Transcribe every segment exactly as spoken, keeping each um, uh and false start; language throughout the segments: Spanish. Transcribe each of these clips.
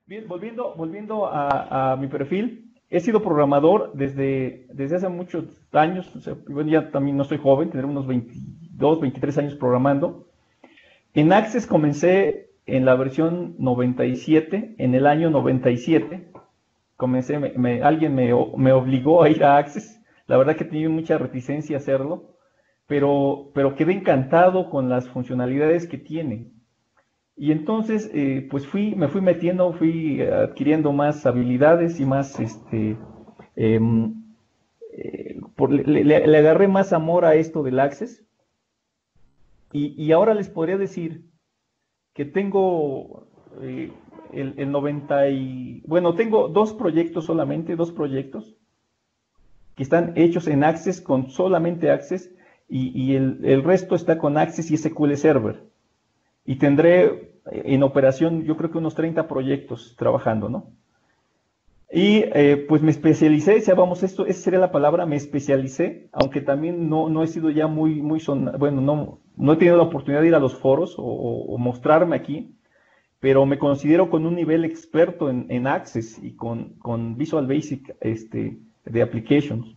Bien, volviendo, volviendo a, a mi perfil, he sido programador desde, desde hace muchos años. O sea, bueno, ya también no soy joven, tendré unos veintidós, veintitrés años programando. En Access comencé en la versión noventa y siete, en el año noventa y siete. Comencé, me, me, alguien me, me obligó a ir a Access. La verdad que tenía mucha reticencia a hacerlo, pero, pero quedé encantado con las funcionalidades que tiene. Y entonces, eh, pues fui, me fui metiendo, fui adquiriendo más habilidades y más, este, eh, eh, por, le, le, le, agarré más amor a esto del Access. Y, y ahora les podría decir que tengo eh, el, el noventa y, bueno, tengo dos proyectos solamente, dos proyectos que están hechos en Access con solamente Access y, y el, el resto está con Access y S Q L Server. Y tendré en operación yo creo que unos treinta proyectos trabajando, ¿no? Y eh, pues me especialicé, ya vamos, esto, esa sería la palabra, me especialicé, aunque también no, no he sido ya muy, muy son, bueno, no, no he tenido la oportunidad de ir a los foros o, o mostrarme aquí, pero me considero con un nivel experto en, en Access y con, con Visual Basic este, de Applications.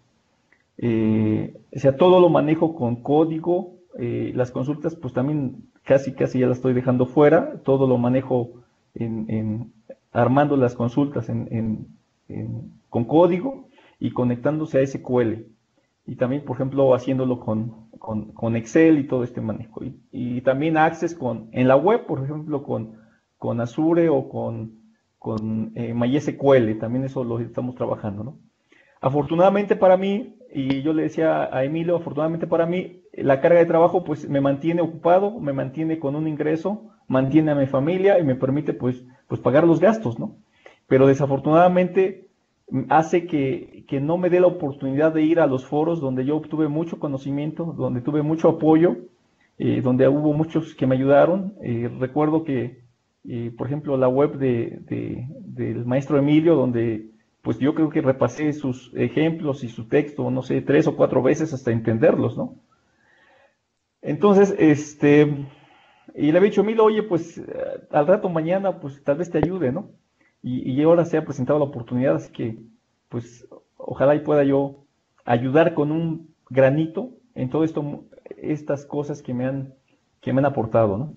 Eh, o sea, todo lo manejo con código, eh, las consultas pues también casi casi ya las estoy dejando fuera, todo lo manejo en, en armando las consultas en, en, en, con código y conectándose a S Q L. Y también, por ejemplo, haciéndolo con, con, con Excel y todo este manejo. Y, y también Access con, en la web, por ejemplo, con, con Azure o con, con eh, MySQL, también eso lo estamos trabajando, ¿no? Afortunadamente para mí, y yo le decía a Emilio, afortunadamente para mí, la carga de trabajo pues me mantiene ocupado, me mantiene con un ingreso, mantiene a mi familia y me permite pues, pues pagar los gastos, ¿no? Pero desafortunadamente hace que, que no me dé la oportunidad de ir a los foros donde yo obtuve mucho conocimiento, donde tuve mucho apoyo, eh, donde hubo muchos que me ayudaron. Eh, recuerdo que, eh, por ejemplo, la web de, de, del maestro Emilio, donde pues yo creo que repasé sus ejemplos y su texto, no sé, tres o cuatro veces hasta entenderlos, ¿no? Entonces, este, y le había dicho, Milo, oye, pues eh, al rato mañana, pues tal vez te ayude, ¿no? Y, y ahora se ha presentado la oportunidad, así que, pues, ojalá y pueda yo ayudar con un granito en todo esto, estas cosas que me han, que me han aportado, ¿no?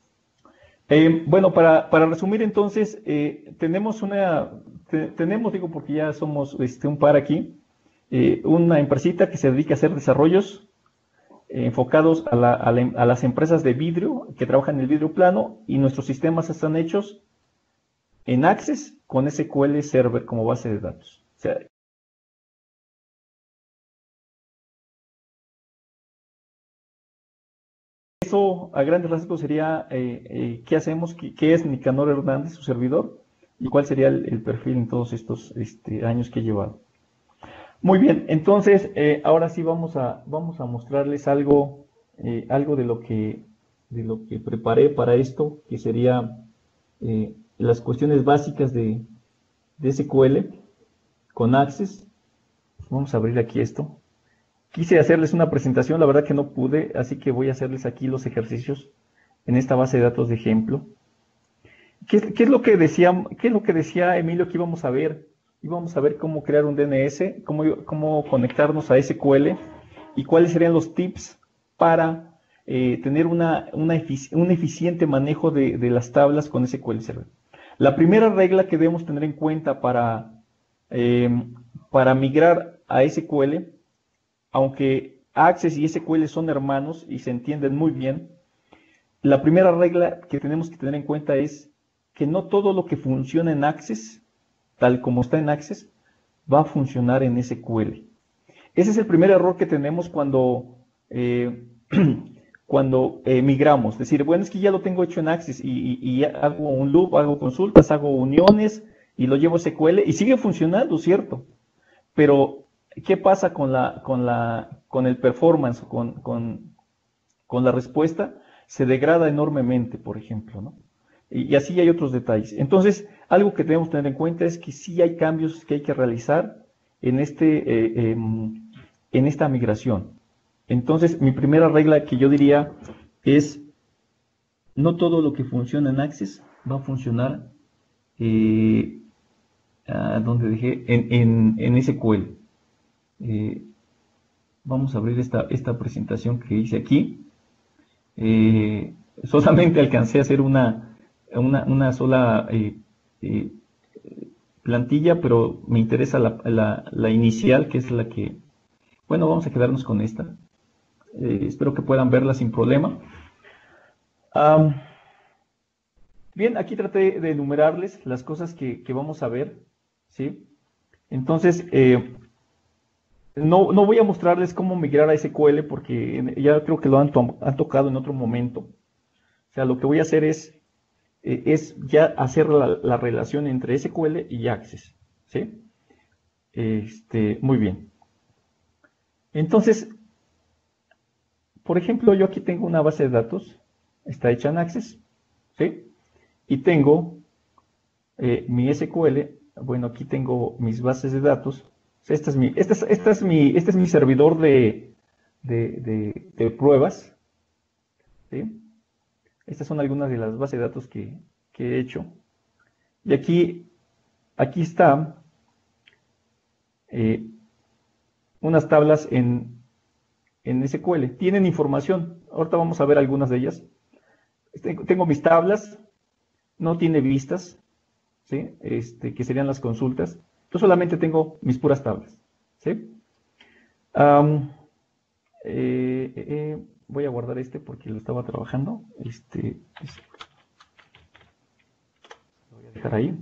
Eh, bueno, para, para, resumir entonces, eh, tenemos una, te, tenemos, digo, porque ya somos este, un par aquí, eh, una empresita que se dedica a hacer desarrollos eh, enfocados a, la, a, la, a, las empresas de vidrio que trabajan en el vidrio plano y nuestros sistemas están hechos en Access con S Q L Server como base de datos. O sea, eso a grandes rasgos sería eh, eh, qué hacemos, qué, qué es Nicanor Hernández, su servidor, y cuál sería el, el perfil en todos estos este, años que he llevado. Muy bien, entonces eh, ahora sí vamos a, vamos a mostrarles algo, eh, algo de lo que de lo que preparé para esto, que sería eh, las cuestiones básicas de, de S Q L con Access. Vamos a abrir aquí esto. Quise hacerles una presentación, la verdad que no pude, así que voy a hacerles aquí los ejercicios en esta base de datos de ejemplo. ¿Qué, qué es lo que decía, qué es lo que decía Emilio que íbamos a ver? Íbamos a ver cómo crear un D N S, cómo, cómo conectarnos a S Q L y cuáles serían los tips para eh, tener una, una efici un eficiente manejo de, de, las tablas con S Q L Server. La primera regla que debemos tener en cuenta para, eh, para migrar a S Q L, aunque Access y S Q L son hermanos y se entienden muy bien, la primera regla que tenemos que tener en cuenta es que no todo lo que funciona en Access, tal como está en Access, va a funcionar en S Q L. Ese es el primer error que tenemos cuando, eh, cuando eh, migramos. Es decir, bueno, es que ya lo tengo hecho en Access y, y, y hago un loop, hago consultas, hago uniones y lo llevo a S Q L y sigue funcionando, ¿cierto? Pero, ¿qué pasa con, la, con, la, con el performance, con, con, con la respuesta? Se degrada enormemente, por ejemplo, ¿no? Y, y así hay otros detalles. Entonces, algo que debemos tener en cuenta es que sí hay cambios que hay que realizar en, este, eh, eh, en esta migración. Entonces, mi primera regla que yo diría es, no todo lo que funciona en Access va a funcionar eh, ah, ¿dónde dejé? En, en, en S Q L. Eh, vamos a abrir esta, esta presentación que hice aquí. Eh, solamente alcancé a hacer una, una, una sola eh, eh, plantilla, pero me interesa la, la, la inicial, que es la que... Bueno, vamos a quedarnos con esta. Eh, espero que puedan verla sin problema. Um, bien, aquí traté de enumerarles las cosas que, que vamos a ver, ¿sí? Entonces, eh, no, no voy a mostrarles cómo migrar a S Q L porque ya creo que lo han, to han tocado en otro momento. O sea, lo que voy a hacer es, eh, es ya hacer la, la relación entre S Q L y Access, ¿sí? Este, muy bien. Entonces, por ejemplo, yo aquí tengo una base de datos, está hecha en Access, ¿sí? Y tengo eh, mi S Q L, bueno, aquí tengo mis bases de datos. Este es mi, este es, este es mi, este es mi servidor de, de, de, de pruebas, ¿sí? Estas son algunas de las bases de datos que, que he hecho. Y aquí, aquí está eh, unas tablas en, en S Q L. Tienen información. Ahorita vamos a ver algunas de ellas. Tengo mis tablas. No tiene vistas, ¿sí? Este, que serían las consultas. Yo solamente tengo mis puras tablas, ¿sí? Um, eh, eh, voy a guardar este porque lo estaba trabajando. Este, lo voy a dejar ahí.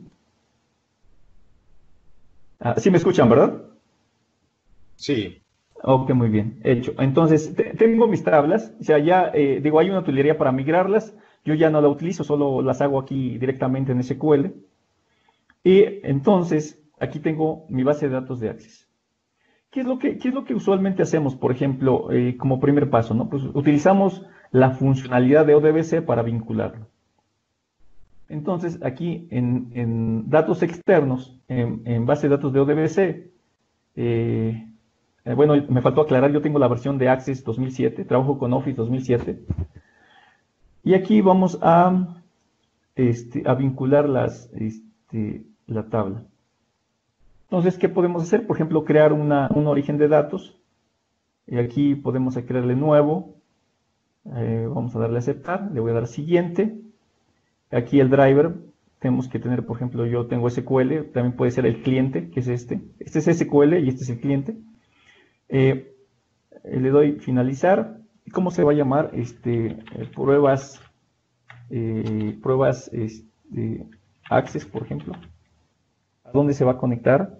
Ah, sí me escuchan, ¿verdad? Sí. Ok, muy bien, hecho. Entonces, te, tengo mis tablas, o sea, ya, eh, digo, hay una utilería para migrarlas, yo ya no la utilizo, solo las hago aquí directamente en S Q L. Y entonces, aquí tengo mi base de datos de Access. ¿Qué es lo que, qué es lo que usualmente hacemos, por ejemplo, eh, como primer paso, ¿no? Pues utilizamos la funcionalidad de O D B C para vincularlo. Entonces, aquí en, en datos externos, en, en base de datos de O D B C, eh, eh, bueno, me faltó aclarar, yo tengo la versión de Access dos mil siete, trabajo con Office dos mil siete. Y aquí vamos a, este, a vincular las, este, la tabla. Entonces, ¿qué podemos hacer? Por ejemplo, crear una, un origen de datos. Y aquí podemos crearle nuevo. Eh, vamos a darle a aceptar. Le voy a dar siguiente. Aquí el driver. Tenemos que tener, por ejemplo, yo tengo S Q L. También puede ser el cliente, que es este. Este es S Q L y este es el cliente. Eh, le doy finalizar. ¿Cómo se va a llamar? Este, eh, pruebas, eh, pruebas este, Access, por ejemplo. ¿A dónde se va a conectar?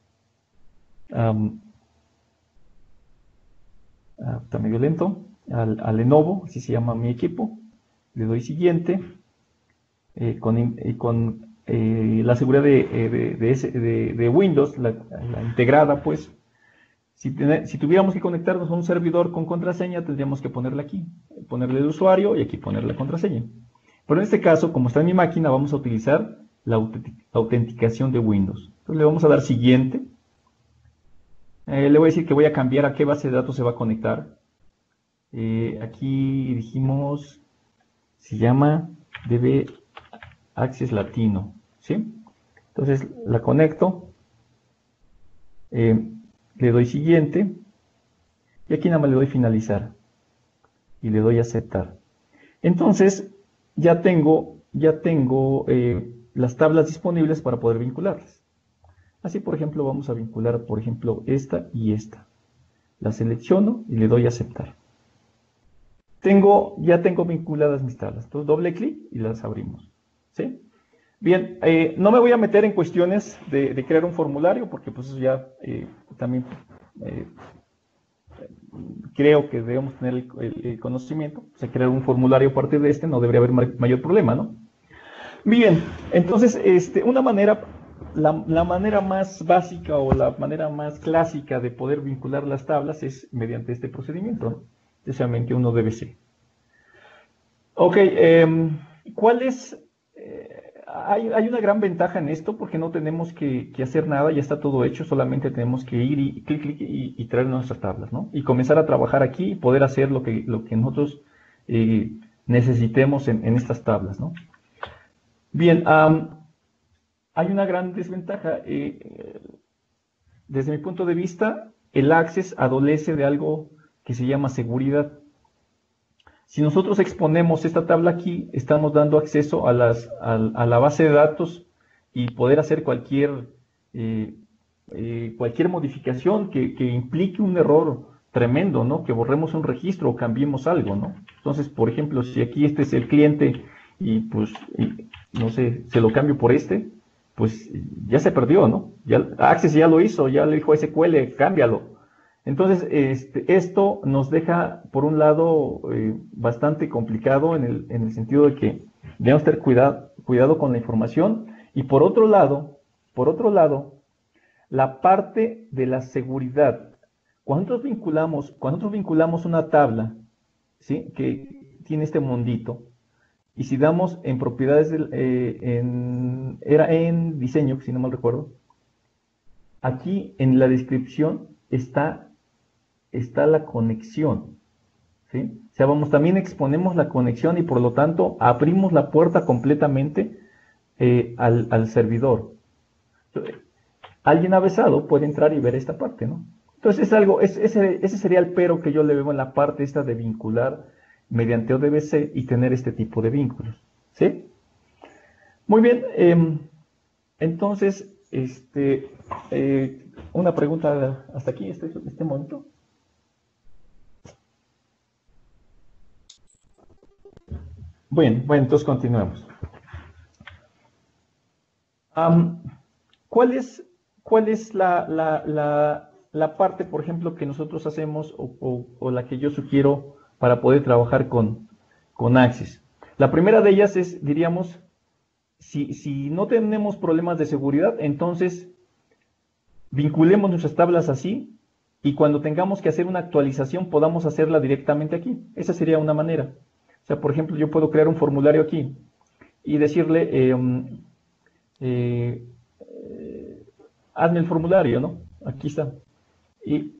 Um, ah, está medio lento. Al, al Lenovo, así se llama mi equipo. Le doy siguiente. Eh, con, eh, con eh, la seguridad de, de, de, de, de Windows, la, la, integrada, pues. Si, ten, si tuviéramos que conectarnos a un servidor con contraseña, tendríamos que ponerle aquí, ponerle el usuario y aquí poner la contraseña. Pero en este caso, como está en mi máquina, vamos a utilizar la autenticación de Windows. Entonces le vamos a dar siguiente. Eh, le voy a decir que voy a cambiar a qué base de datos se va a conectar. Eh, aquí dijimos, se llama D B Access Latino, ¿sí? Entonces la conecto. Eh, le doy siguiente. Y aquí nada más le doy finalizar. Y le doy aceptar. Entonces ya tengo, ya tengo eh, las tablas disponibles para poder vincularlas. Así, por ejemplo, vamos a vincular, por ejemplo, esta y esta. La selecciono y le doy a aceptar. Tengo, ya tengo vinculadas mis tablas. Entonces, doble clic y las abrimos. ¿Sí? Bien, eh, no me voy a meter en cuestiones de, de crear un formulario, porque pues eso ya eh, también eh, creo que debemos tener el, el, el conocimiento. O sea, crear un formulario a partir de este no debería haber mayor problema, ¿no? Bien, entonces, este, una manera... La, la manera más básica o la manera más clásica de poder vincular las tablas es mediante este procedimiento, ¿no? Especialmente uno D B C. Ok, eh, ¿cuál es? Eh, hay, hay una gran ventaja en esto porque no tenemos que, que hacer nada, ya está todo hecho, solamente tenemos que ir y clic, clic y, y traer nuestras tablas, ¿no? Y comenzar a trabajar aquí y poder hacer lo que, lo que nosotros eh, necesitemos en, en estas tablas, ¿no? Bien, um, hay una gran desventaja. Eh, desde mi punto de vista, el Access adolece de algo que se llama seguridad. Si nosotros exponemos esta tabla aquí, estamos dando acceso a, las, a, a la base de datos y poder hacer cualquier, eh, eh, cualquier modificación que, que implique un error tremendo, ¿no? Que borremos un registro o cambiemos algo, ¿no? Entonces, por ejemplo, si aquí este es el cliente y pues, y, no sé, se lo cambio por este, pues ya se perdió, ¿no? Ya, Access ya lo hizo, ya le dijo a S Q L, cámbialo. Entonces, este, esto nos deja, por un lado, eh, bastante complicado en el, en el sentido de que debemos tener cuidado, cuidado con la información. Y por otro lado, por otro lado, la parte de la seguridad. Cuando nosotros vinculamos, cuando nosotros vinculamos una tabla, ¿sí? Que tiene este mondito, y si damos en propiedades, del, eh, en, era en diseño, si no mal recuerdo, aquí en la descripción está está la conexión, ¿sí? O sea, vamos, también exponemos la conexión y por lo tanto abrimos la puerta completamente eh, al, al servidor. Entonces, alguien avesado puede entrar y ver esta parte, ¿no? Entonces es algo, es, ese, ese sería el pero que yo le veo en la parte esta de vincular mediante O D B C y tener este tipo de vínculos, ¿sí? Muy bien, eh, entonces, este, eh, una pregunta hasta aquí, este, este momento. Bueno, bueno, entonces continuemos. Um, ¿Cuál es, cuál es la, la, la, la parte, por ejemplo, que nosotros hacemos o, o, o la que yo sugiero para poder trabajar con, con Access? La primera de ellas es, diríamos, si, si no tenemos problemas de seguridad, entonces vinculemos nuestras tablas así y cuando tengamos que hacer una actualización podamos hacerla directamente aquí. Esa sería una manera. O sea, por ejemplo, yo puedo crear un formulario aquí y decirle, eh, eh, eh, hazme el formulario, ¿no? Aquí está. Y,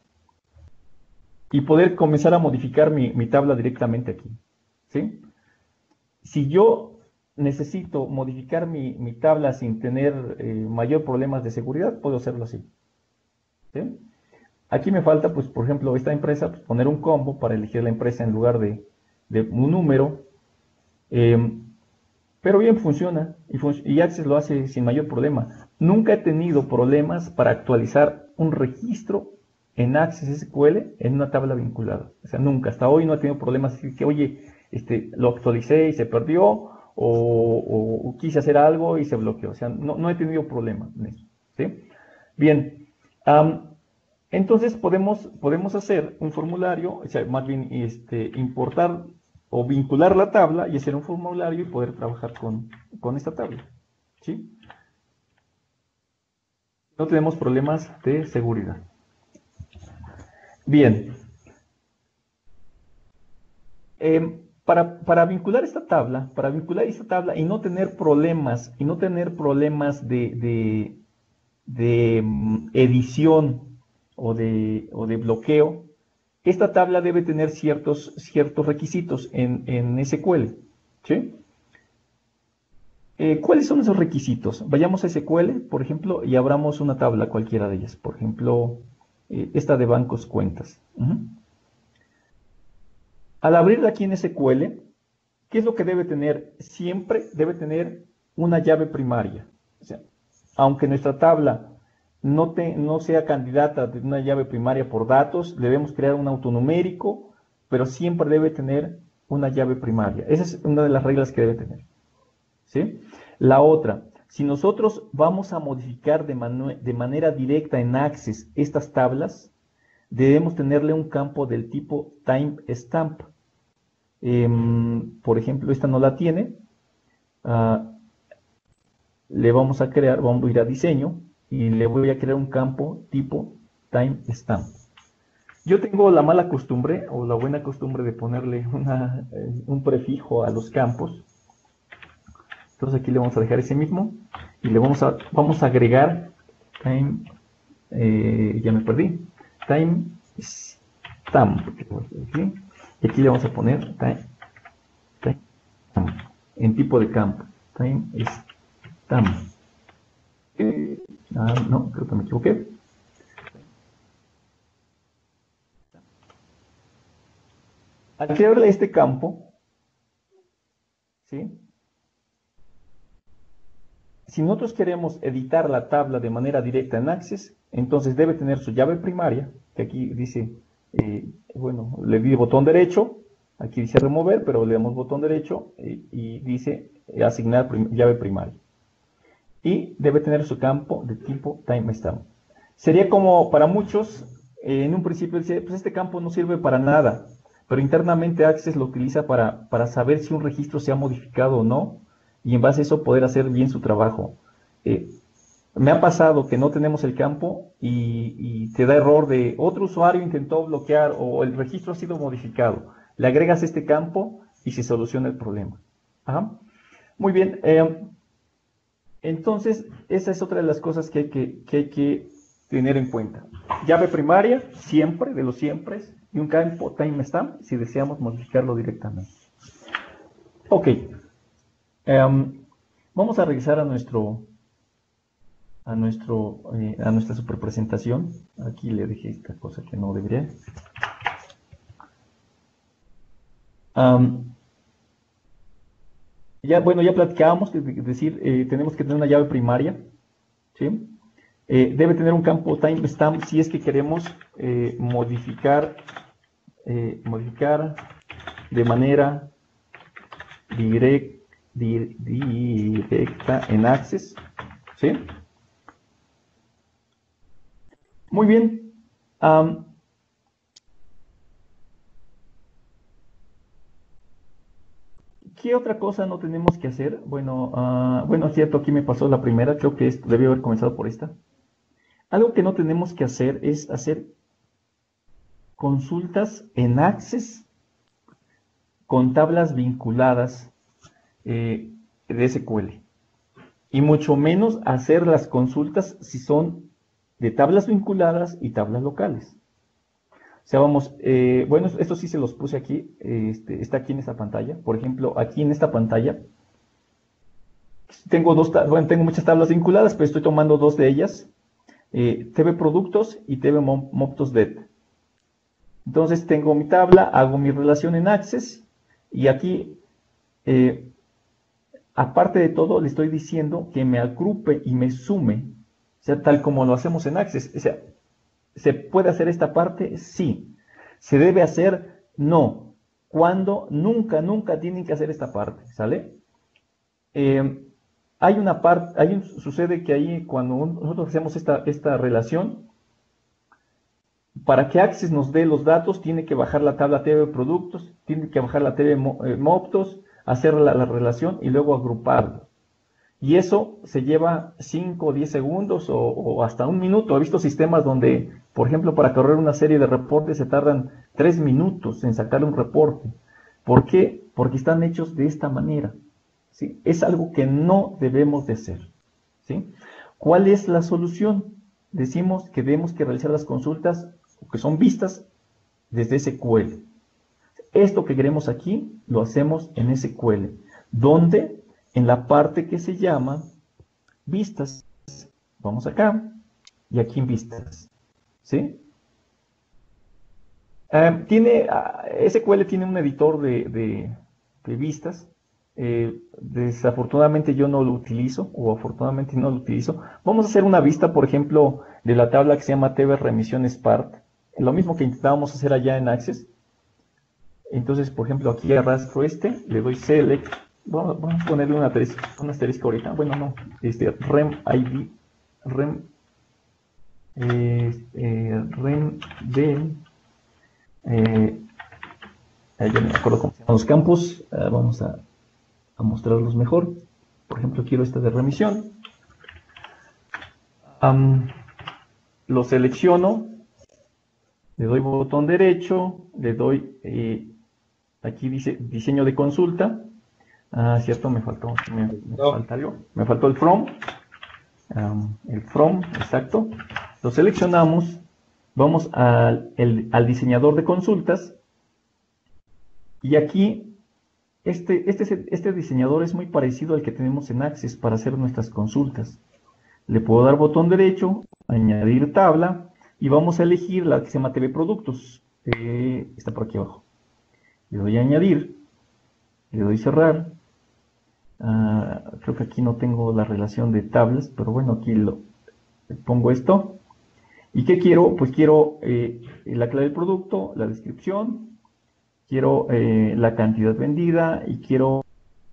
y poder comenzar a modificar mi, mi tabla directamente aquí, ¿sí? Si yo necesito modificar mi, mi tabla sin tener eh, mayor problemas de seguridad, puedo hacerlo así, ¿sí? Aquí me falta, pues, por ejemplo, esta empresa, pues, poner un combo para elegir la empresa en lugar de, de un número. Eh, pero bien funciona y, fun y Access lo hace sin mayor problema. Nunca he tenido problemas para actualizar un registro en Access S Q L en una tabla vinculada. O sea, nunca, hasta hoy no he tenido problemas así que, oye, este, lo actualicé y se perdió, o, o, o quise hacer algo y se bloqueó. O sea, no, no he tenido problemas en eso, ¿sí? Bien, um, entonces podemos, podemos hacer un formulario, o sea, más bien este, importar o vincular la tabla y hacer un formulario y poder trabajar con, con esta tabla, ¿sí? No tenemos problemas de seguridad. Bien. Eh, para, para vincular esta tabla, para vincular esta tabla y no tener problemas, y no tener problemas de, de, de um, edición o de, o de bloqueo, esta tabla debe tener ciertos, ciertos requisitos en, en S Q L, ¿sí? Eh, ¿Cuáles son esos requisitos? Vayamos a S Q L, por ejemplo, y abramos una tabla, cualquiera de ellas. Por ejemplo, eh, esta de bancos cuentas. Uh-huh. Al abrirla aquí en S Q L, ¿qué es lo que debe tener? Siempre debe tener una llave primaria. O sea, aunque nuestra tabla no, te, no sea candidata de una llave primaria por datos, debemos crear un autonumérico, pero siempre debe tener una llave primaria. Esa es una de las reglas que debe tener, ¿sí? La otra, si nosotros vamos a modificar de, man de manera directa en Access estas tablas, debemos tenerle un campo del tipo timestamp. Eh, por ejemplo, esta no la tiene. Uh, le vamos a crear, vamos a ir a diseño y le voy a crear un campo tipo timestamp. Yo tengo la mala costumbre o la buena costumbre de ponerle una, eh, un prefijo a los campos. Entonces aquí le vamos a dejar ese mismo y le vamos a, vamos a agregar time, eh, ya me perdí, timestamp. Y aquí le vamos a poner time, time, en tipo de campo, timestamp. Eh, ah, no, creo que me equivoqué. Al crearle este campo, ¿sí? Si nosotros queremos editar la tabla de manera directa en Access, entonces debe tener su llave primaria, que aquí dice, eh, bueno, le di botón derecho, aquí dice remover, pero le damos botón derecho eh, y dice eh, asignar prim llave primaria. Y debe tener su campo de tipo timestamp. Sería como para muchos, eh, en un principio dice, pues este campo no sirve para nada, pero internamente Access lo utiliza para, para saber si un registro se ha modificado o no, y en base a eso poder hacer bien su trabajo. Eh, me ha pasado que no tenemos el campo y, y te da error de otro usuario intentó bloquear o el registro ha sido modificado. Le agregas este campo y se soluciona el problema. Ajá. Muy bien. Eh, entonces, esa es otra de las cosas que hay que, que hay que tener en cuenta. Llave primaria, siempre, de los siempre, y un campo timestamp si deseamos modificarlo directamente. Ok. Um, vamos a regresar a nuestro a nuestro eh, a nuestra superpresentación. Aquí le dejé esta cosa que no debería. Um, ya bueno, ya platicábamos, es decir, eh, tenemos que tener una llave primaria, ¿sí? Eh, debe tener un campo timestamp si es que queremos eh, modificar eh, modificar de manera direct, dir, directa en Access, ¿sí? Muy bien. Um, ¿Qué otra cosa no tenemos que hacer? Bueno, uh, bueno, cierto, aquí me pasó la primera, creo que esto debió haber comenzado por esta. Algo que no tenemos que hacer es hacer consultas en Access con tablas vinculadas eh, de S Q L. Y mucho menos hacer las consultas si son de tablas vinculadas y tablas locales. O sea, vamos, eh, bueno, esto sí se los puse aquí, este, está aquí en esta pantalla. Por ejemplo, aquí en esta pantalla tengo dos, bueno, tengo muchas tablas vinculadas, pero estoy tomando dos de ellas, eh, T V Productos y T V Moptos Det. Entonces tengo mi tabla, hago mi relación en Access y aquí, eh, aparte de todo, le estoy diciendo que me agrupe y me sume, o sea, tal como lo hacemos en Access. O sea, ¿se puede hacer esta parte? Sí. ¿Se debe hacer? No. ¿Cuándo? Nunca, nunca tienen que hacer esta parte, ¿sale? Eh, hay una parte, hay un, sucede que ahí cuando un, nosotros hacemos esta, esta relación, para que Access nos dé los datos, tiene que bajar la tabla T V Productos, tiene que bajar la T V eh, Moptos, hacer la, la relación y luego agruparlo. Y eso se lleva cinco o diez segundos o, o hasta un minuto. He visto sistemas donde, por ejemplo, para correr una serie de reportes se tardan tres minutos en sacar un reporte. ¿Por qué? Porque están hechos de esta manera, ¿sí? Es algo que no debemos de hacer, ¿sí? ¿Cuál es la solución? Decimos que debemos que realizar las consultas que son vistas desde S Q L. Esto que queremos aquí lo hacemos en S Q L, donde en la parte que se llama vistas, vamos acá, y aquí en vistas, ¿sí? Eh, tiene, S Q L tiene un editor de, de, de vistas, eh, desafortunadamente yo no lo utilizo, o afortunadamente no lo utilizo. Vamos a hacer una vista, por ejemplo, de la tabla que se llama T V Remisiones Part, lo mismo que intentábamos hacer allá en Access. Entonces, por ejemplo, aquí arrastro este, le doy Select. Vamos, vamos a ponerle una asterisco, una asterisco ahorita. Bueno, no. Este, rem I D. Rem. Eh, eh, rem de. Eh, ya no me acuerdo cómo se llaman los campos. Uh, vamos a, a mostrarlos mejor. Por ejemplo, quiero esta de remisión. Um, lo selecciono. Le doy botón derecho. Le doy. Eh, aquí dice diseño de consulta. Ah, cierto, me faltó, me, me No. falta algo. Me faltó el from. Um, el from, exacto. Lo seleccionamos. Vamos al, el, al diseñador de consultas. Y aquí, este, este, este diseñador es muy parecido al que tenemos en Access para hacer nuestras consultas. Le puedo dar botón derecho, añadir tabla, y vamos a elegir la que se llama T V Productos. Eh, está por aquí abajo. Le doy a añadir, le doy cerrar. Uh, creo que aquí no tengo la relación de tablas, pero bueno, aquí lo pongo esto. ¿Y qué quiero? Pues quiero eh, la clave del producto, la descripción, quiero eh, la cantidad vendida y quiero...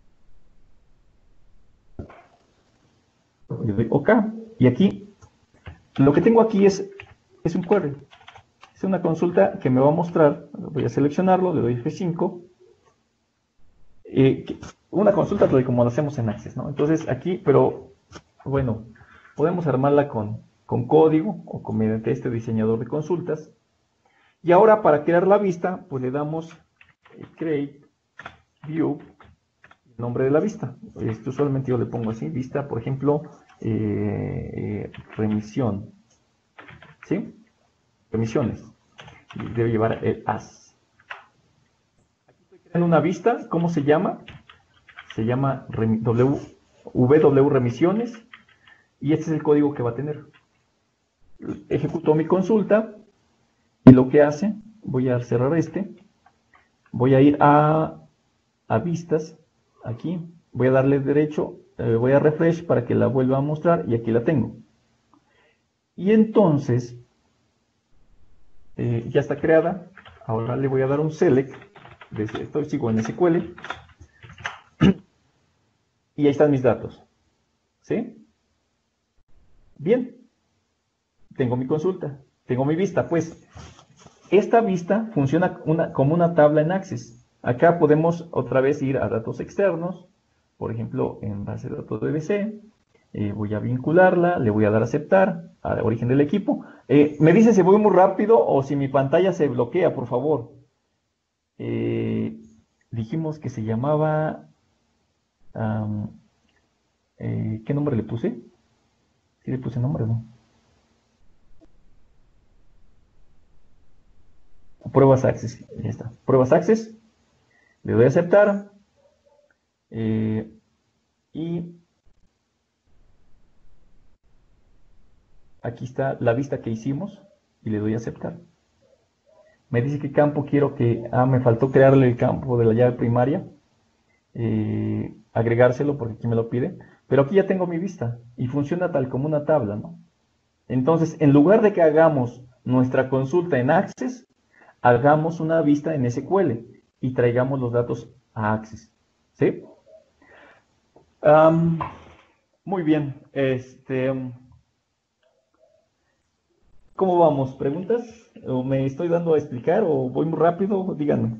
Le doy OK. Y aquí, lo que tengo aquí es, es un query. Es una consulta que me va a mostrar. Voy a seleccionarlo, le doy F cinco. Eh, una consulta como lo hacemos en Access, ¿no? Entonces aquí, pero bueno, podemos armarla con, con código o con, mediante este diseñador de consultas. Y ahora para crear la vista, pues le damos eh, Create View, el nombre de la vista. Este, usualmente yo le pongo así, vista, por ejemplo, eh, eh, remisión, ¿sí? Remisiones. Y debe llevar el as. Aquí estoy creando una vista, ¿cómo se llama? Se llama w, W Remisiones, y este es el código que va a tener. Ejecuto mi consulta y lo que hace, voy a cerrar este, voy a ir a, a vistas, aquí, voy a darle derecho, eh, voy a refresh para que la vuelva a mostrar y aquí la tengo. Y entonces, eh, ya está creada, ahora le voy a dar un select, desde esto sigo en S Q L, y ahí están mis datos, ¿sí? Bien, tengo mi consulta, tengo mi vista, pues esta vista funciona una, como una tabla en Access. Acá podemos otra vez ir a datos externos, por ejemplo en base de datos D B C, eh, voy a vincularla, le voy a dar a aceptar, a origen del equipo. Eh, me dice si voy muy rápido o si mi pantalla se bloquea, por favor. Eh, dijimos que se llamaba... Um, eh, ¿qué nombre le puse? ¿Sí le puse nombre o no? Pruebas Access, ya está. Pruebas Access, le doy a aceptar eh, y aquí está la vista que hicimos y le doy a aceptar. Me dice qué campo quiero que... Ah, me faltó crearle el campo de la llave primaria, eh, agregárselo porque aquí me lo pide, pero aquí ya tengo mi vista y funciona tal como una tabla, ¿no? Entonces, en lugar de que hagamos nuestra consulta en Access, hagamos una vista en S Q L y traigamos los datos a Access, ¿sí? Um, muy bien, este, ¿cómo vamos? ¿Preguntas? ¿O me estoy dando a explicar o voy muy rápido? Díganme.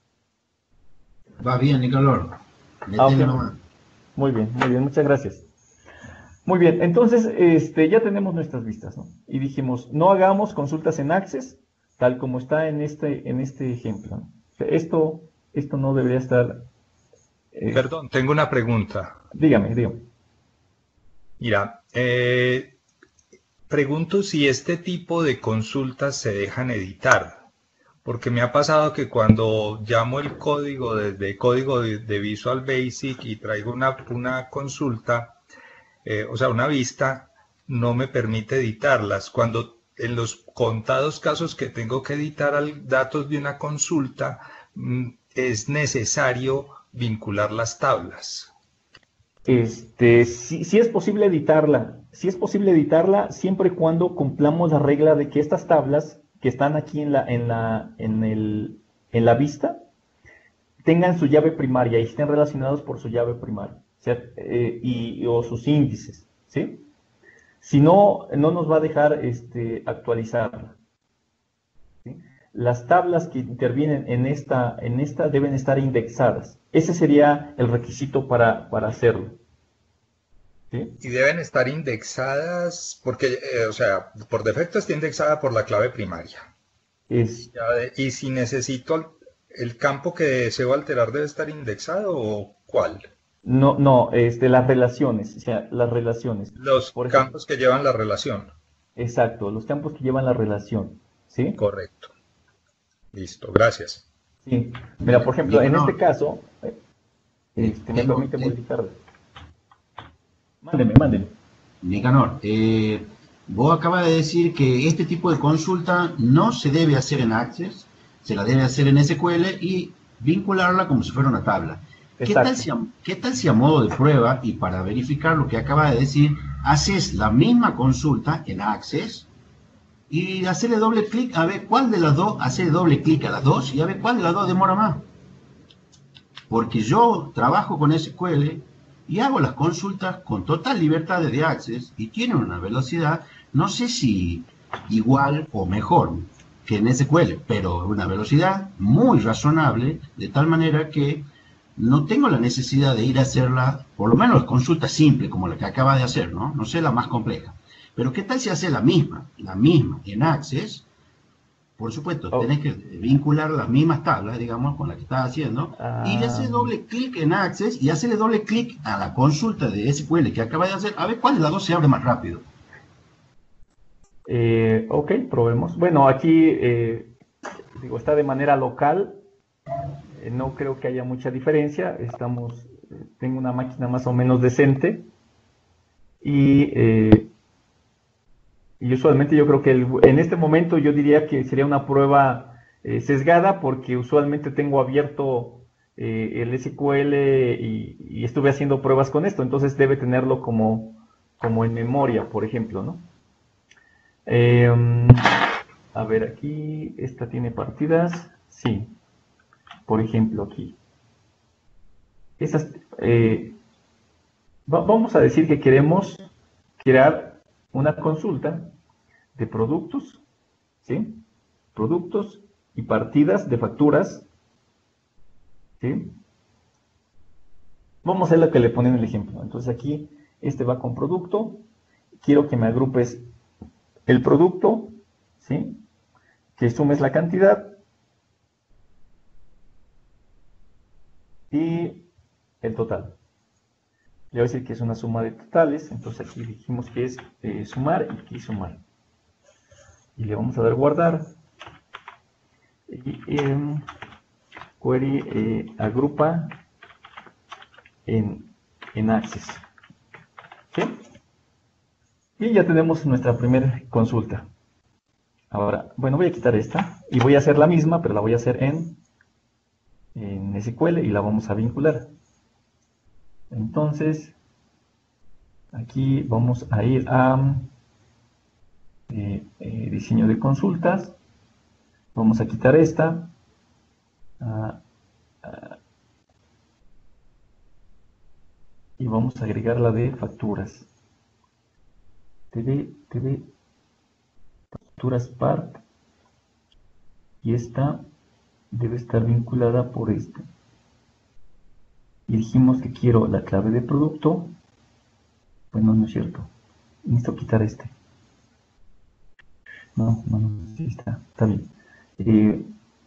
Va bien, Nicolor. Ah, okay. Muy bien, muy bien, muchas gracias. Muy bien, entonces este, ya tenemos nuestras vistas, ¿no? Y dijimos, no hagamos consultas en Access, tal como está en este, en este ejemplo, ¿no? O sea, esto, esto no debería estar... Eh... Perdón, tengo una pregunta. Dígame, dígame. Mira, eh, pregunto si este tipo de consultas se dejan editar. Porque me ha pasado que cuando llamo el código desde código de, de Visual Basic y traigo una, una consulta, eh, o sea, una vista, no me permite editarlas. Cuando en los contados casos que tengo que editar al, datos de una consulta, mm, es necesario vincular las tablas. Este, sí, sí es posible editarla, sí es posible editarla siempre y cuando cumplamos la regla de que estas tablas que están aquí en la, en la, en el, en la vista, tengan su llave primaria y estén relacionados por su llave primaria, o sea, eh, y, o sus índices, ¿sí? Si no, no nos va a dejar este, actualizarla, ¿sí? Las tablas que intervienen en esta, en esta deben estar indexadas. Ese sería el requisito para, para hacerlo. ¿Sí? Y deben estar indexadas, porque, eh, o sea, por defecto está indexada por la clave primaria. Es... Y, y si necesito el campo que deseo alterar, ¿debe estar indexado o cuál? No, no, este, las relaciones, o sea, las relaciones. Los por campos ejemplo, que llevan la relación. Exacto, los campos que llevan la relación, ¿sí? Correcto. Listo, gracias. Sí, mira, por ejemplo, en este caso, este, me tengo, permite tengo, modificarlo. Mándeme, mándeme. Nicanor, eh, vos acabas de decir que este tipo de consulta no se debe hacer en Access, se la debe hacer en S Q L y vincularla como si fuera una tabla. ¿Qué tal Exacto. si a, qué tal si a modo de prueba y para verificar lo que acaba de decir, haces la misma consulta en Access y hacerle doble clic a ver cuál de las dos, hacerle doble clic a las dos y a ver cuál de las dos demora más? Porque yo trabajo con S Q L y hago las consultas con total libertad de Access y tienen una velocidad, no sé si igual o mejor que en S Q L, pero una velocidad muy razonable, de tal manera que no tengo la necesidad de ir a hacerla, por lo menos consulta simple como la que acaba de hacer, ¿no? No sé la más compleja. Pero ¿qué tal si hace la misma, la misma en Access? Por supuesto, Oh, tenés que vincular las mismas tablas, digamos, con las que estás haciendo, y le haces ah, doble clic en Access y hacerle doble clic a la consulta de S Q L que acaba de hacer, a ver cuál de las dos se abre más rápido. eh, ok, probemos. Bueno, aquí, eh, digo, está de manera local. Eh, no creo que haya mucha diferencia. Estamos, eh, tengo una máquina más o menos decente. Y, eh, y usualmente yo creo que el- en este momento yo diría que sería una prueba eh, sesgada porque usualmente tengo abierto eh, el S Q L y, y estuve haciendo pruebas con esto, entonces debe tenerlo como, como en memoria, por ejemplo, ¿no? Eh, a ver, aquí, esta tiene partidas, sí, por ejemplo, aquí. Esas, eh, va- vamos a decir que queremos crear una consulta de productos, ¿sí? Productos y partidas de facturas, ¿sí? Vamos a ver lo que le ponen el ejemplo. Entonces aquí, este va con producto. Quiero que me agrupes el producto, ¿sí? Que sumes la cantidad y el total. Le voy a decir que es una suma de totales. Entonces aquí dijimos que es eh, sumar y aquí sumar. Y le vamos a dar guardar. Y eh, query eh, agrupa en, en Access, ¿sí? Y ya tenemos nuestra primera consulta. Ahora, bueno, voy a quitar esta y voy a hacer la misma, pero la voy a hacer en, en S Q L y la vamos a vincular. Entonces, aquí vamos a ir a eh, eh, diseño de consultas. Vamos a quitar esta. Ah, ah, y vamos a agregar la de facturas. T V, T V, facturas part. Y esta debe estar vinculada por esta. Y dijimos que quiero la clave de producto. Bueno, no es cierto. Necesito quitar este. No, no, no, sí está, está bien. Eh,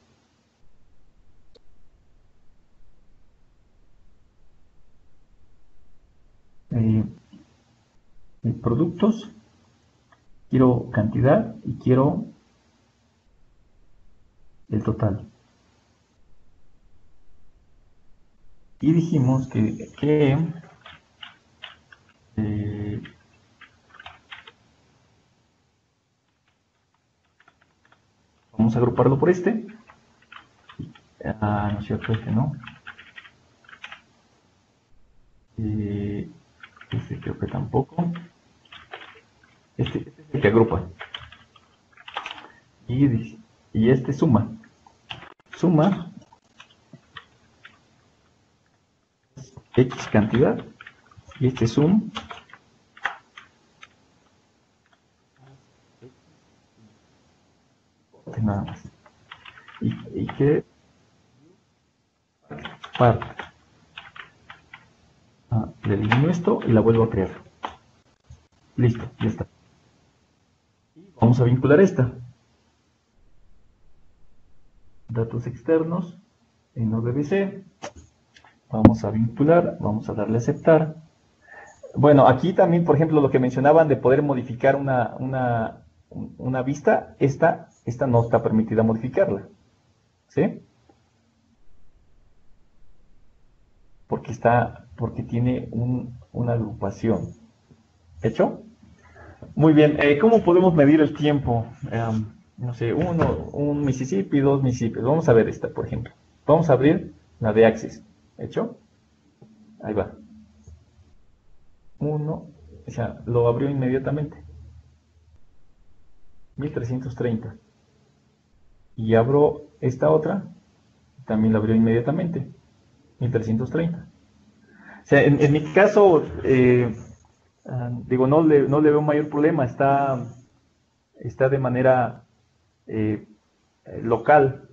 eh, eh, productos, quiero cantidad y quiero el total. Y dijimos que, que eh, vamos a agruparlo por este. Ah, no es cierto, este no. Eh, este creo que tampoco. Este, este es el que agrupa. Y, y este suma. Suma X cantidad. Y este sum nada más. Y, y que parte. Ah, le elimino esto y la vuelvo a crear. Listo, ya está. Vamos a vincular esta. Datos externos en O D B C. Vamos a vincular, vamos a darle a aceptar. Bueno, aquí también, por ejemplo, lo que mencionaban de poder modificar una, una, una vista, esta, esta no está permitida modificarla. ¿Sí? Porque está, porque tiene un, una agrupación. ¿Hecho? Muy bien. Eh, ¿cómo podemos medir el tiempo? Um, no sé, uno, un Mississippi, dos Mississippi. Vamos a ver esta, por ejemplo. Vamos a abrir la de Axis. ¿Hecho? Ahí va. Uno, o sea, lo abrió inmediatamente. mil trescientos treinta. Y abro esta otra, también la abrió inmediatamente. mil trescientos treinta. O sea, en, en mi caso, eh, uh, digo, no le, no le veo mayor problema. Está, está de manera eh, local.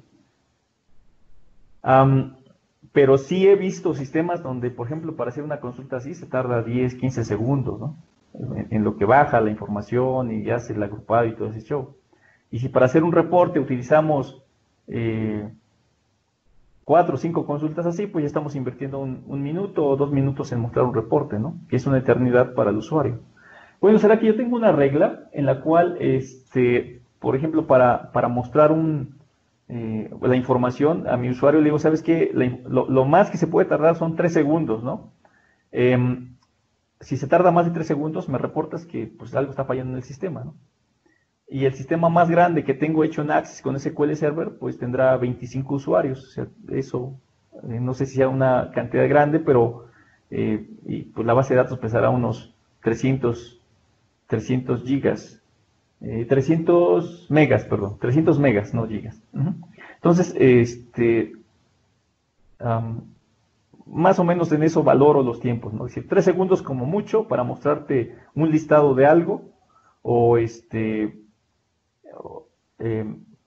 Um, pero sí he visto sistemas donde, por ejemplo, para hacer una consulta así se tarda diez, quince segundos, ¿no? En, en lo que baja la información y hace el agrupado y todo ese show. Y si para hacer un reporte utilizamos eh, cuatro o cinco consultas así, pues ya estamos invirtiendo un, un minuto o dos minutos en mostrar un reporte, ¿no? Que es una eternidad para el usuario. Bueno, será que yo tengo una regla en la cual, este, por ejemplo, para, para mostrar un, eh, la información a mi usuario le digo, ¿sabes qué? La, lo, lo más que se puede tardar son tres segundos, ¿no? Eh, si se tarda más de tres segundos, me reportas que pues algo está fallando en el sistema, ¿no? Y el sistema más grande que tengo hecho en Axis con S Q L Server, pues tendrá veinticinco usuarios. O sea, eso, eh, no sé si sea una cantidad grande, pero eh, y, pues la base de datos pesará unos trescientos gigas. Eh, trescientos megas, perdón. trescientos megas, no gigas. Uh-huh. Entonces, este, um, más o menos en eso valoro los tiempos, ¿no? Es decir, tres segundos como mucho para mostrarte un listado de algo, o este... Eh,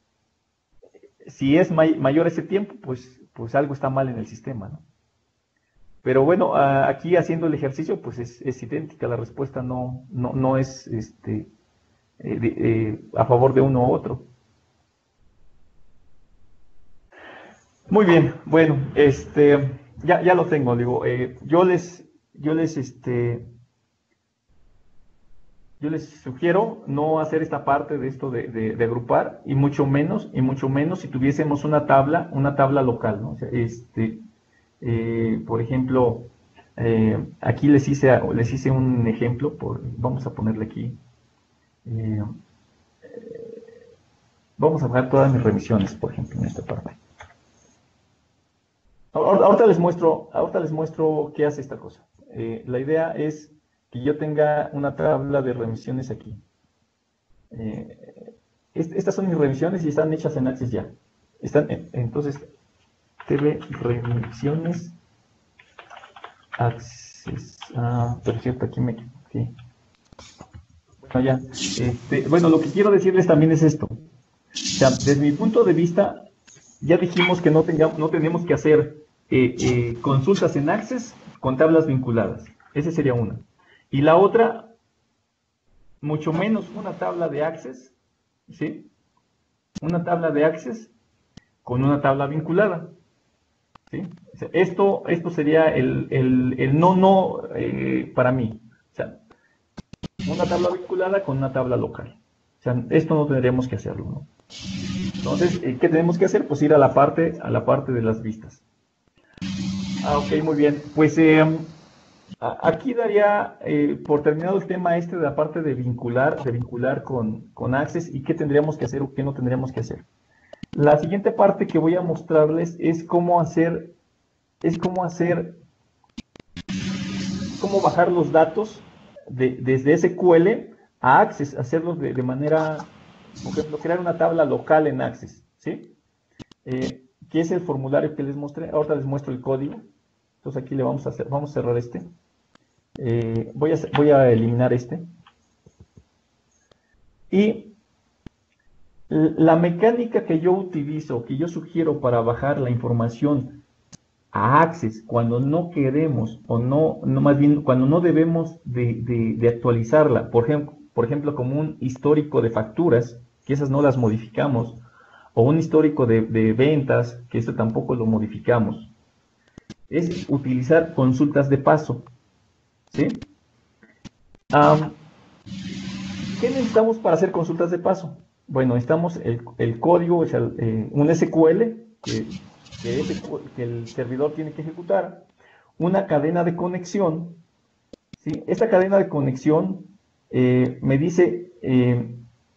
si es may mayor ese tiempo, pues, pues algo está mal en el sistema, ¿no? Pero bueno, a, aquí haciendo el ejercicio, pues es, es idéntica, la respuesta no, no, no es este, eh, de, eh, a favor de uno u otro. Muy bien, bueno, este, ya, ya lo tengo, digo, eh, yo les, yo les, este, yo les sugiero no hacer esta parte de esto de, de, de agrupar, y mucho menos, y mucho menos si tuviésemos una tabla, una tabla local, ¿no? O sea, este, eh, por ejemplo, eh, aquí les hice, les hice un ejemplo, por, vamos a ponerle aquí, eh, vamos a bajar todas mis revisiones, por ejemplo, en esta parte. Ahorita les muestro, ahorita les muestro qué hace esta cosa. Eh, la idea es que yo tenga una tabla de revisiones aquí. Eh, est estas son mis revisiones y están hechas en Axis ya. Están, en, entonces, T V revisiones Axis. Ah, por cierto, aquí me equivoqué. Bueno, ya. Este, bueno, lo que quiero decirles también es esto. O sea, desde mi punto de vista, ya dijimos que no, tengamos, no tenemos que hacer eh, eh, consultas en Access con tablas vinculadas. Esa sería una. Y la otra, mucho menos una tabla de Access, ¿sí? Una tabla de Access con una tabla vinculada, ¿sí? O sea, esto, esto sería el, el, el no, no eh, para mí. O sea, una tabla vinculada con una tabla local. O sea, esto no tendríamos que hacerlo, ¿no? Entonces, ¿qué tenemos que hacer? Pues ir a la parte, a la parte de las vistas. Ah, ok, muy bien. Pues eh, aquí daría eh, por terminado el tema este de la parte de vincular, de vincular con, con Access y qué tendríamos que hacer o qué no tendríamos que hacer. La siguiente parte que voy a mostrarles es cómo hacer, es cómo hacer, cómo bajar los datos de, desde S Q L a Access, hacerlos de, de manera, por ejemplo, crear una tabla local en Access, ¿sí? Eh, que es el formulario que les mostré. Ahora les muestro el código. Entonces aquí le vamos a hacer, vamos a cerrar este. Eh, voy, a, voy a eliminar este. Y la mecánica que yo utilizo, que yo sugiero para bajar la información a Access cuando no queremos, o no, no más bien cuando no debemos de, de, de actualizarla, por ejemplo, por ejemplo, como un histórico de facturas, que esas no las modificamos, o un histórico de, de ventas, que esto tampoco lo modificamos, es utilizar consultas de paso, ¿sí? Um, ¿Qué necesitamos para hacer consultas de paso? Bueno, necesitamos el, el código, o sea, eh, un S Q L que, que, ese, que el servidor tiene que ejecutar, una cadena de conexión, ¿sí? Esta cadena de conexión eh, me dice, eh,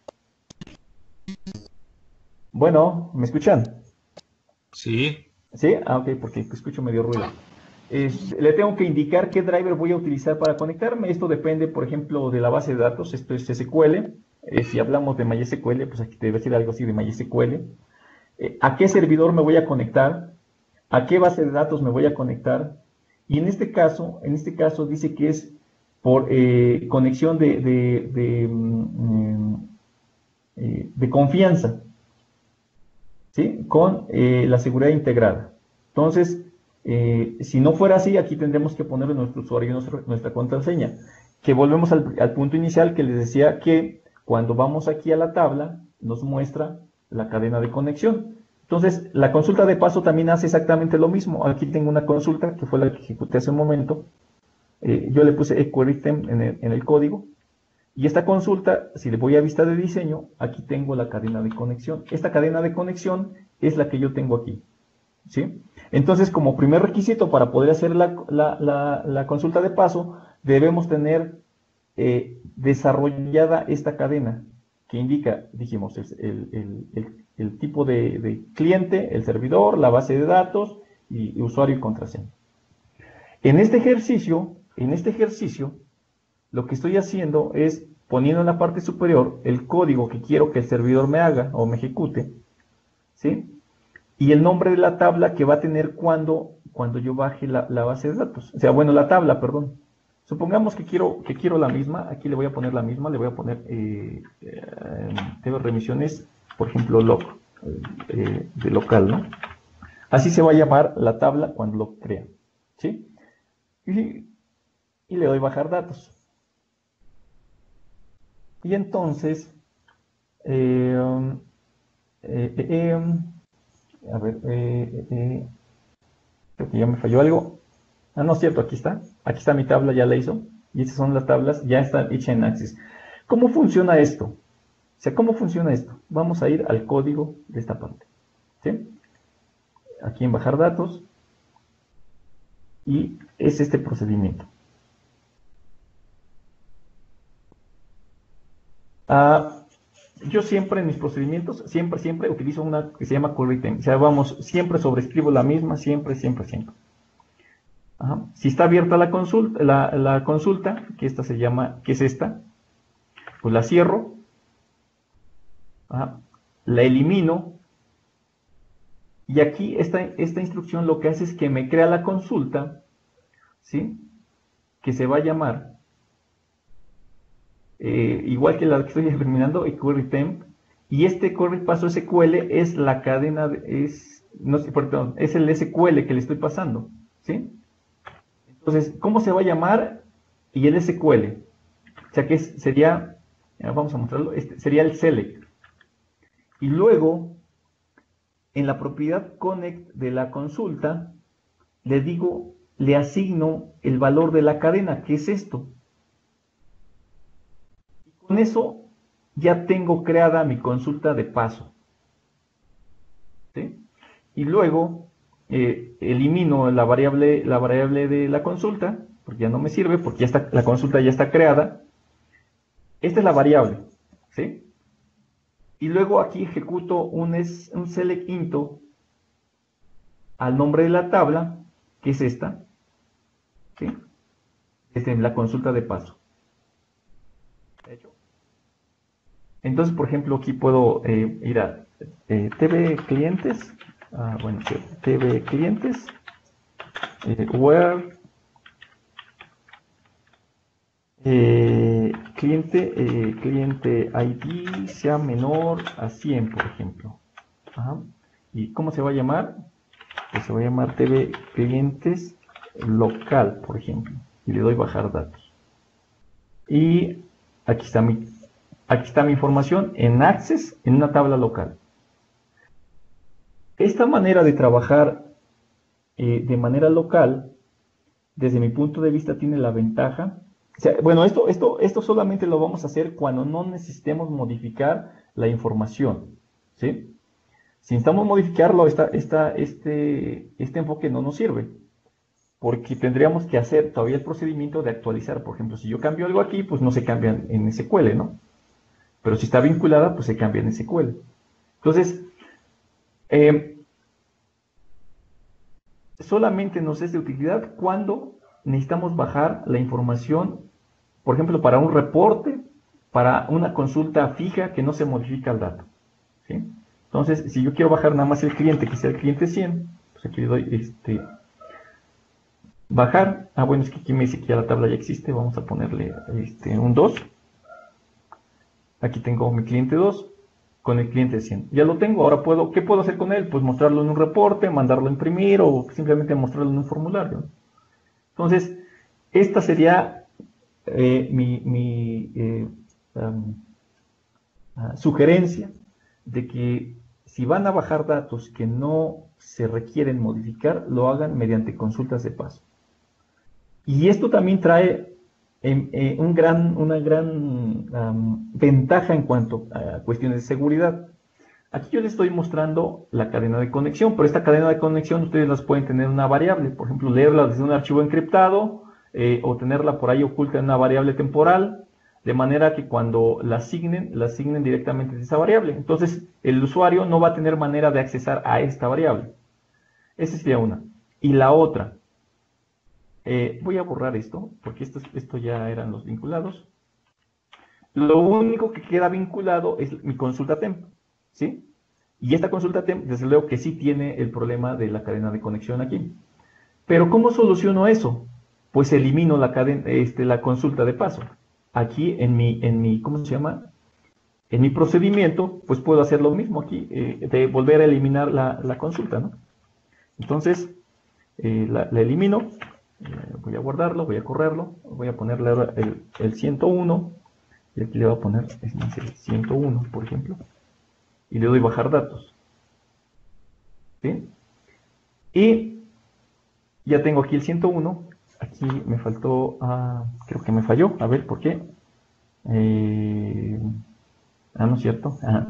bueno, ¿me escuchan? Sí. ¿Sí? Ah, ok, porque escucho medio ruido. Es- le tengo que indicar qué driver voy a utilizar para conectarme. Esto depende, por ejemplo, de la base de datos. Esto es S Q L. Eh, si hablamos de MySQL, pues aquí te debe decir algo así de MySQL. Eh, ¿a qué servidor me voy a conectar? ¿A qué base de datos me voy a conectar? Y en este caso, en este caso dice que es por eh, conexión de, de, de, mm, eh, de confianza, ¿sí? Con eh, la seguridad integrada. Entonces, eh, si no fuera así, aquí tendremos que poner nuestro usuario y nuestra, nuestra contraseña. Que volvemos al, al punto inicial que les decía que cuando vamos aquí a la tabla, nos muestra la cadena de conexión. Entonces, la consulta de paso también hace exactamente lo mismo. Aquí tengo una consulta que fue la que ejecuté hace un momento. Eh, yo le puse eQueryTemp en el, en el código. Y esta consulta, si le voy a vista de diseño, aquí tengo la cadena de conexión. Esta cadena de conexión es la que yo tengo aquí, ¿sí? Entonces, como primer requisito para poder hacer la, la, la, la consulta de paso, debemos tener eh, desarrollada esta cadena que indica, dijimos, el, el, el, el tipo de, de cliente, el servidor, la base de datos y, y usuario y contraseña. En este ejercicio, en este ejercicio, lo que estoy haciendo es poniendo en la parte superior el código que quiero que el servidor me haga o me ejecute, ¿sí? Y el nombre de la tabla que va a tener cuando, cuando yo baje la, la base de datos. O sea, bueno, la tabla, perdón. Supongamos que quiero, que quiero la misma, aquí le voy a poner la misma, le voy a poner eh, eh, tengo remisiones, por ejemplo, log, eh, de local, ¿no? Así se va a llamar la tabla cuando lo crea, ¿sí? Y, y le doy bajar datos. Y entonces, eh, eh, eh, eh, a ver, eh, eh, creo que ya me falló algo. Ah, no es cierto, aquí está. Aquí está mi tabla, ya la hizo. Y estas son las tablas, ya están hechas en Access. ¿Cómo funciona esto? O sea, ¿cómo funciona esto? Vamos a ir al código de esta parte, ¿sí? Aquí en bajar datos. Y es este procedimiento. Ah, yo siempre en mis procedimientos, siempre, siempre utilizo una que se llama QueryTemp. O sea, vamos, siempre sobrescribo la misma, siempre, siempre, siempre. Ajá. Si está abierta la consulta, la, la consulta, que esta se llama, que es esta, pues la cierro, ajá, la elimino, y aquí esta, esta instrucción lo que hace es que me crea la consulta, ¿sí? Que se va a llamar, eh, igual que la que estoy terminando, QueryTemp, y este query paso S Q L es la cadena, de, es, no sé, perdón, es el S Q L que le estoy pasando, ¿sí? Entonces, ¿cómo se va a llamar? Y el S Q L, o sea que es, sería, vamos a mostrarlo, este sería el select. Y luego, en la propiedad connect de la consulta, le digo, le asigno el valor de la cadena, que es esto. Y con eso ya tengo creada mi consulta de paso, ¿sí? Y luego eh, elimino la variable, la variable de la consulta, porque ya no me sirve, porque ya está, la consulta ya está creada. Esta es la variable, ¿sí? Y luego aquí ejecuto un, es, un select into al nombre de la tabla, que es esta, ¿sí? Esta es la consulta de paso. ¿De hecho? Entonces, por ejemplo, aquí puedo eh, ir a eh, T V clientes, ah, bueno, T V clientes, eh, where eh, cliente, eh, cliente I D sea menor a cien, por ejemplo. Ajá. ¿Y cómo se va a llamar? Pues se va a llamar T V clientes local, por ejemplo. Y le doy bajar datos. Y aquí está mi, aquí está mi información en Access, en una tabla local. Esta manera de trabajar eh, de manera local, desde mi punto de vista, tiene la ventaja. O sea, bueno, esto, esto, esto solamente lo vamos a hacer cuando no necesitemos modificar la información, ¿sí? Si necesitamos modificarlo, esta, esta, este, este enfoque no nos sirve. porque tendríamos que hacer todavía el procedimiento de actualizar. Por ejemplo, si yo cambio algo aquí, pues no se cambia en S Q L, ¿no? Pero si está vinculada, pues se cambia en S Q L. Entonces, eh, solamente nos es de utilidad cuando necesitamos bajar la información, por ejemplo, para un reporte, para una consulta fija que no se modifica el dato, ¿sí? Entonces, si yo quiero bajar nada más el cliente, que sea el cliente cien, pues aquí le doy este, bajar. Ah, bueno, es que aquí me dice que ya la tabla ya existe, vamos a ponerle este, un dos. Aquí tengo mi cliente dos con el cliente cien. Ya lo tengo, ahora puedo, ¿qué puedo hacer con él? Pues mostrarlo en un reporte, mandarlo a imprimir o simplemente mostrarlo en un formulario. Entonces, esta sería eh, mi, mi eh, um, uh, sugerencia de que si van a bajar datos que no se requieren modificar, lo hagan mediante consultas de paso. Y esto también trae eh, eh, un gran, una gran um, ventaja en cuanto a cuestiones de seguridad. Aquí yo les estoy mostrando la cadena de conexión, pero esta cadena de conexión ustedes las pueden tener en una variable, por ejemplo, leerla desde un archivo encriptado eh, o tenerla por ahí oculta en una variable temporal, de manera que cuando la asignen, la asignen directamente de esa variable. Entonces, el usuario no va a tener manera de accesar a esta variable. Esa sería una. Y la otra, eh, voy a borrar esto, porque esto, esto ya eran los vinculados. Lo único que queda vinculado es mi consulta temp, ¿sí? Y esta consulta temp, desde luego que sí tiene el problema de la cadena de conexión aquí. Pero ¿cómo soluciono eso? Pues elimino la, cadena, este, la consulta de paso. Aquí en mi, en mi, ¿cómo se llama? En mi procedimiento, pues puedo hacer lo mismo aquí, eh, de volver a eliminar la, la consulta, ¿no? Entonces, eh, la, la elimino, eh, voy a guardarlo, voy a correrlo, voy a ponerle ahora el, el ciento uno, y aquí le voy a poner es más, el ciento uno, por ejemplo, y le doy bajar datos, ¿sí? Y ya tengo aquí el ciento uno, aquí me faltó, ah, creo que me falló, a ver, ¿por qué? Eh, ah, no es cierto, ah,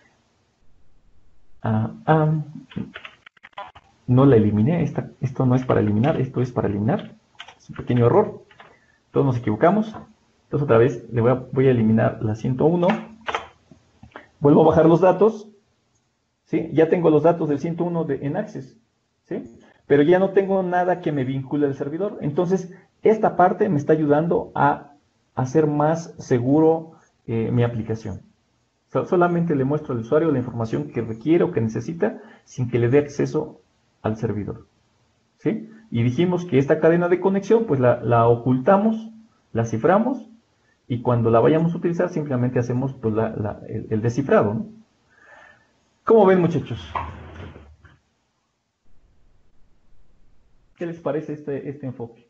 ah, ah, no la eliminé, esta, esto no es para eliminar, esto es para eliminar, es un pequeño error, todos nos equivocamos. Entonces otra vez le voy a, voy a eliminar la ciento uno, vuelvo a bajar los datos, ¿sí? Ya tengo los datos del ciento uno de, en Access, ¿sí? Pero ya no tengo nada que me vincule al servidor. Entonces esta parte me está ayudando a hacer más seguro eh, mi aplicación. So, solamente le muestro al usuario la información que requiere o que necesita sin que le dé acceso al servidor, ¿sí? Y dijimos que esta cadena de conexión pues la, la ocultamos, la ciframos, y cuando la vayamos a utilizar simplemente hacemos pues, la, la, el, el descifrado, ¿no? ¿Cómo ven, muchachos? ¿Qué les parece este, este enfoque?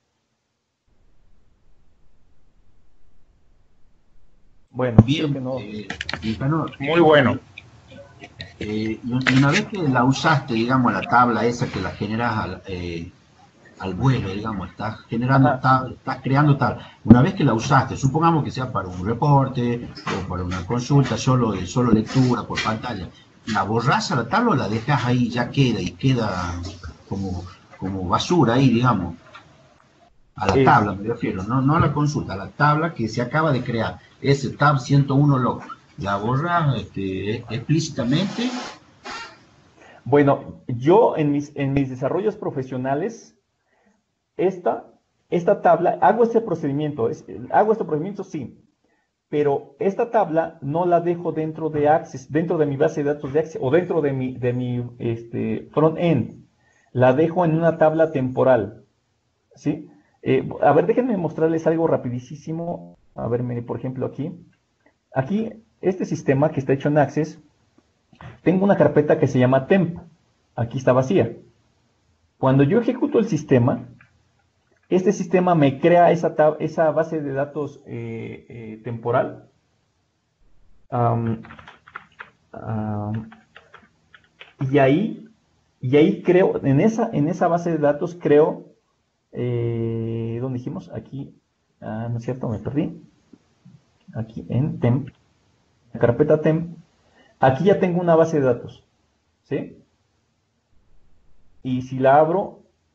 Bueno, Bien, creo que no. eh, Nicanor, Muy bueno. eh, y una vez que la usaste, digamos, la tabla esa que la generas al, eh, al vuelo, digamos, estás generando, tab, estás creando tal. Una vez que la usaste, supongamos que sea para un reporte o para una consulta solo de solo lectura por pantalla, ¿la borrás a la tabla o la dejas ahí, ya queda y queda como, como basura ahí, digamos? A la Es, tabla me refiero, no, no a la consulta, a la tabla que se acaba de crear, ese tab ciento uno log, ¿la borras este, explícitamente? bueno, yo en mis, en mis desarrollos profesionales, esta, esta tabla, hago este procedimiento, es, hago este procedimiento sí, pero esta tabla no la dejo dentro de Access, dentro de mi base de datos de Access o dentro de mi, de mi este, front-end, la dejo en una tabla temporal, ¿sí? Eh, a ver, déjenme mostrarles algo rapidísimo. A ver, mire, por ejemplo, aquí. Aquí, este sistema que está hecho en Access, tengo una carpeta que se llama temp. Aquí está vacía. Cuando yo ejecuto el sistema, este sistema me crea esa, tab esa base de datos eh, eh, temporal. Um, um, y ahí, y ahí creo, en esa, en esa base de datos creo... Eh, ¿dónde dijimos? Aquí, ah, no es cierto, me perdí. Aquí en temp, la carpeta temp. Aquí ya tengo una base de datos, ¿sí? Y si la abro,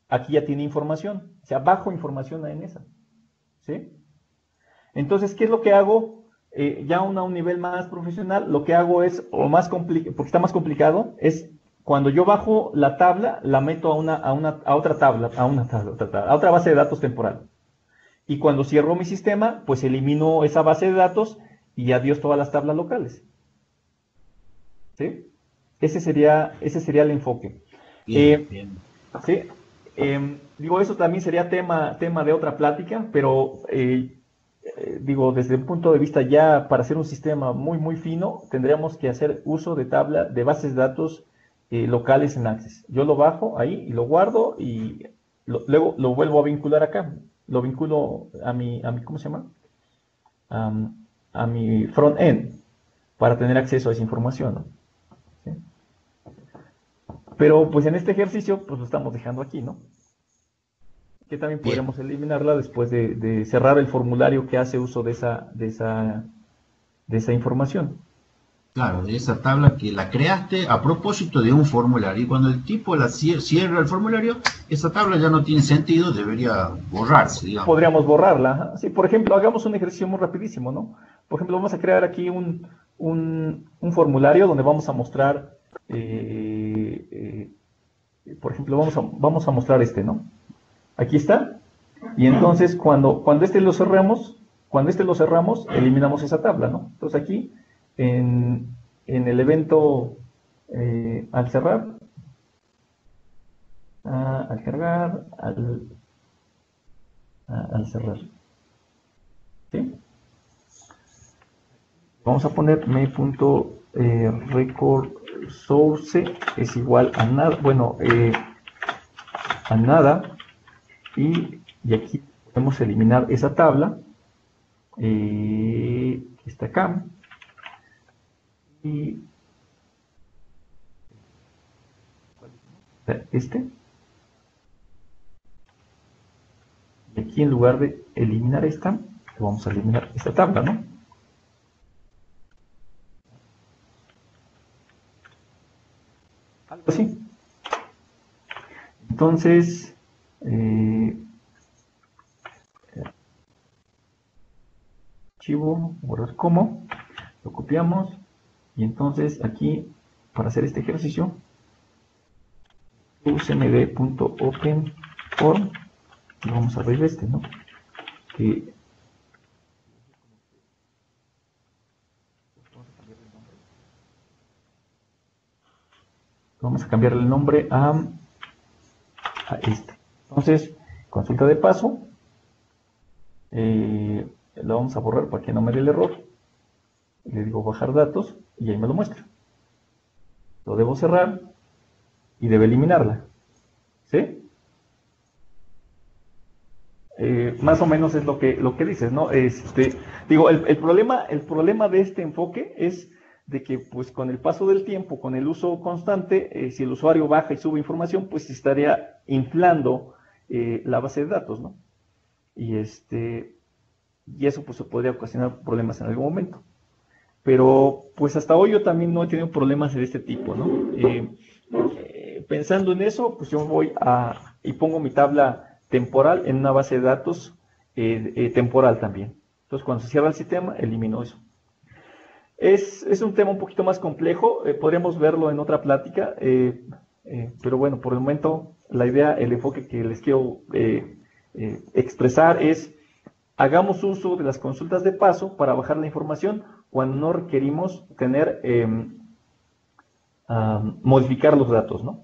aquí ya tiene información, o sea, bajo información en esa, ¿sí? Entonces, ¿qué es lo que hago? Eh, ya una, a un nivel más profesional, lo que hago es, o más complicado, porque está más complicado, es cuando yo bajo la tabla, la meto a, una, a, una, a otra tabla, a una tabla, otra tabla, a otra base de datos temporal. Y cuando cierro mi sistema, pues elimino esa base de datos y adiós todas las tablas locales. ¿Sí? Ese sería, ese sería el enfoque. Bien, Eh, bien. sí, eh, digo, eso también sería tema, tema de otra plática, pero eh, eh, digo, desde un punto de vista ya para hacer un sistema muy, muy fino, tendríamos que hacer uso de tabla, de bases de datos eh, locales en Access. Yo lo bajo ahí y lo guardo y lo, luego lo vuelvo a vincular acá. Lo vinculo a mi, a mi ¿cómo se llama? Um, a mi front-end para tener acceso a esa información, ¿no? ¿Sí? Pero pues en este ejercicio pues lo estamos dejando aquí, ¿no? Que también Bien, podríamos eliminarla después de, de cerrar el formulario que hace uso de esa, de esa, de esa información. Claro, de esa tabla que la creaste a propósito de un formulario. Y cuando el tipo la cier- cierra el formulario, esa tabla ya no tiene sentido, debería borrarse, digamos. Podríamos borrarla. Ajá. Sí, por ejemplo, hagamos un ejercicio muy rapidísimo, ¿no? Por ejemplo, vamos a crear aquí un, un, un formulario donde vamos a mostrar, eh, eh, por ejemplo, vamos a, vamos a mostrar este, ¿no? Aquí está. Y entonces, cuando, cuando este lo cerramos, cuando este lo cerramos, eliminamos esa tabla, ¿no? Entonces aquí, en, en el evento, eh, al cerrar, ah, al cargar, al, ah, al cerrar. ¿Sí? Vamos a poner me.record source es igual a nada, bueno, eh, a nada, y, y aquí podemos eliminar esa tabla, eh, que está acá, y este, y aquí en lugar de eliminar esta, vamos a eliminar esta tabla, ¿no? Algo así. Entonces, eh, archivo, borrar como, lo copiamos, y entonces aquí, para hacer este ejercicio, usmd.openform, y vamos a abrir este, ¿no? Que vamos a cambiarle el nombre a, a este. Entonces, consulta de paso, eh, lo vamos a borrar para que no me dé el error. Le digo bajar datos y ahí me lo muestra. Lo debo cerrar y debe eliminarla. ¿Sí? Eh, más o menos es lo que, lo que dices, ¿no? Este, digo, el, el, problema, el problema de este enfoque es de que, pues, con el paso del tiempo, con el uso constante, eh, si el usuario baja y sube información, pues estaría inflando eh, la base de datos, ¿no? Y, este, y eso, pues, se podría ocasionar problemas en algún momento. Pero, pues, hasta hoy yo también no he tenido problemas de este tipo, ¿no? Eh, eh, pensando en eso, pues yo voy a, y pongo mi tabla temporal en una base de datos eh, eh, temporal también. Entonces, cuando se cierra el sistema, elimino eso. Es, es un tema un poquito más complejo, eh, podríamos verlo en otra plática, eh, eh, pero bueno, por el momento la idea, el enfoque que les quiero eh, eh, expresar es, hagamos uso de las consultas de paso para bajar la información cuando no requerimos tener, eh, um, modificar los datos, ¿no?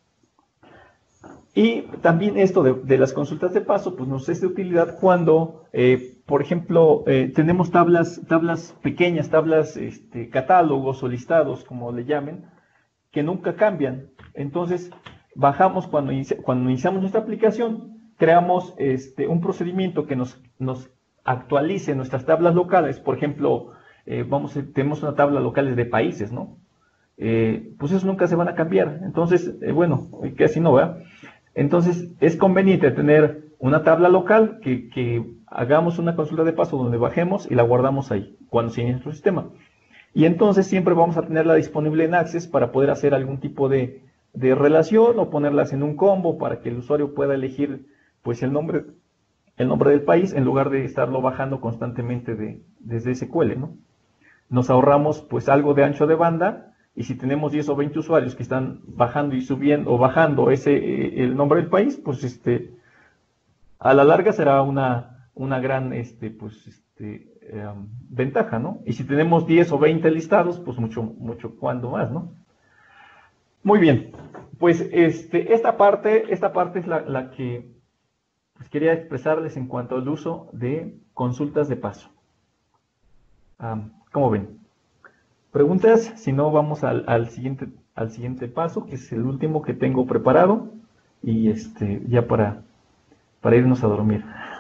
Y también esto de, de las consultas de paso, pues nos es de utilidad cuando, eh, por ejemplo, eh, tenemos tablas, tablas pequeñas, tablas, este, catálogos o listados, como le llamen, que nunca cambian. Entonces, bajamos cuando, inicia, cuando iniciamos nuestra aplicación, creamos este, un procedimiento que nos, nos actualice nuestras tablas locales. Por ejemplo, eh, vamos, tenemos una tabla local de países, ¿no? Eh, pues esos nunca se van a cambiar. Entonces, eh, bueno, casi no, ¿verdad? Entonces, es conveniente tener una tabla local que, que hagamos una consulta de paso donde bajemos y la guardamos ahí, cuando se inicie nuestro sistema. Y entonces siempre vamos a tenerla disponible en Access para poder hacer algún tipo de, de relación o ponerlas en un combo para que el usuario pueda elegir pues el nombre, el nombre del país en lugar de estarlo bajando constantemente de, desde S Q L, ¿no? Nos ahorramos pues algo de ancho de banda, y si tenemos diez o veinte usuarios que están bajando y subiendo o bajando ese el nombre del país, pues este a la larga será una, una gran este, pues, este, eh, ventaja, ¿no? Y si tenemos diez o veinte listados, pues mucho, mucho cuando más, ¿no? Muy bien, pues este, esta parte, esta parte es la, la que pues, quería expresarles en cuanto al uso de consultas de paso. Um, ¿Cómo ven? Preguntas, si no vamos al, al, siguiente, al siguiente paso, que es el último que tengo preparado, y este, ya para, para irnos a dormir.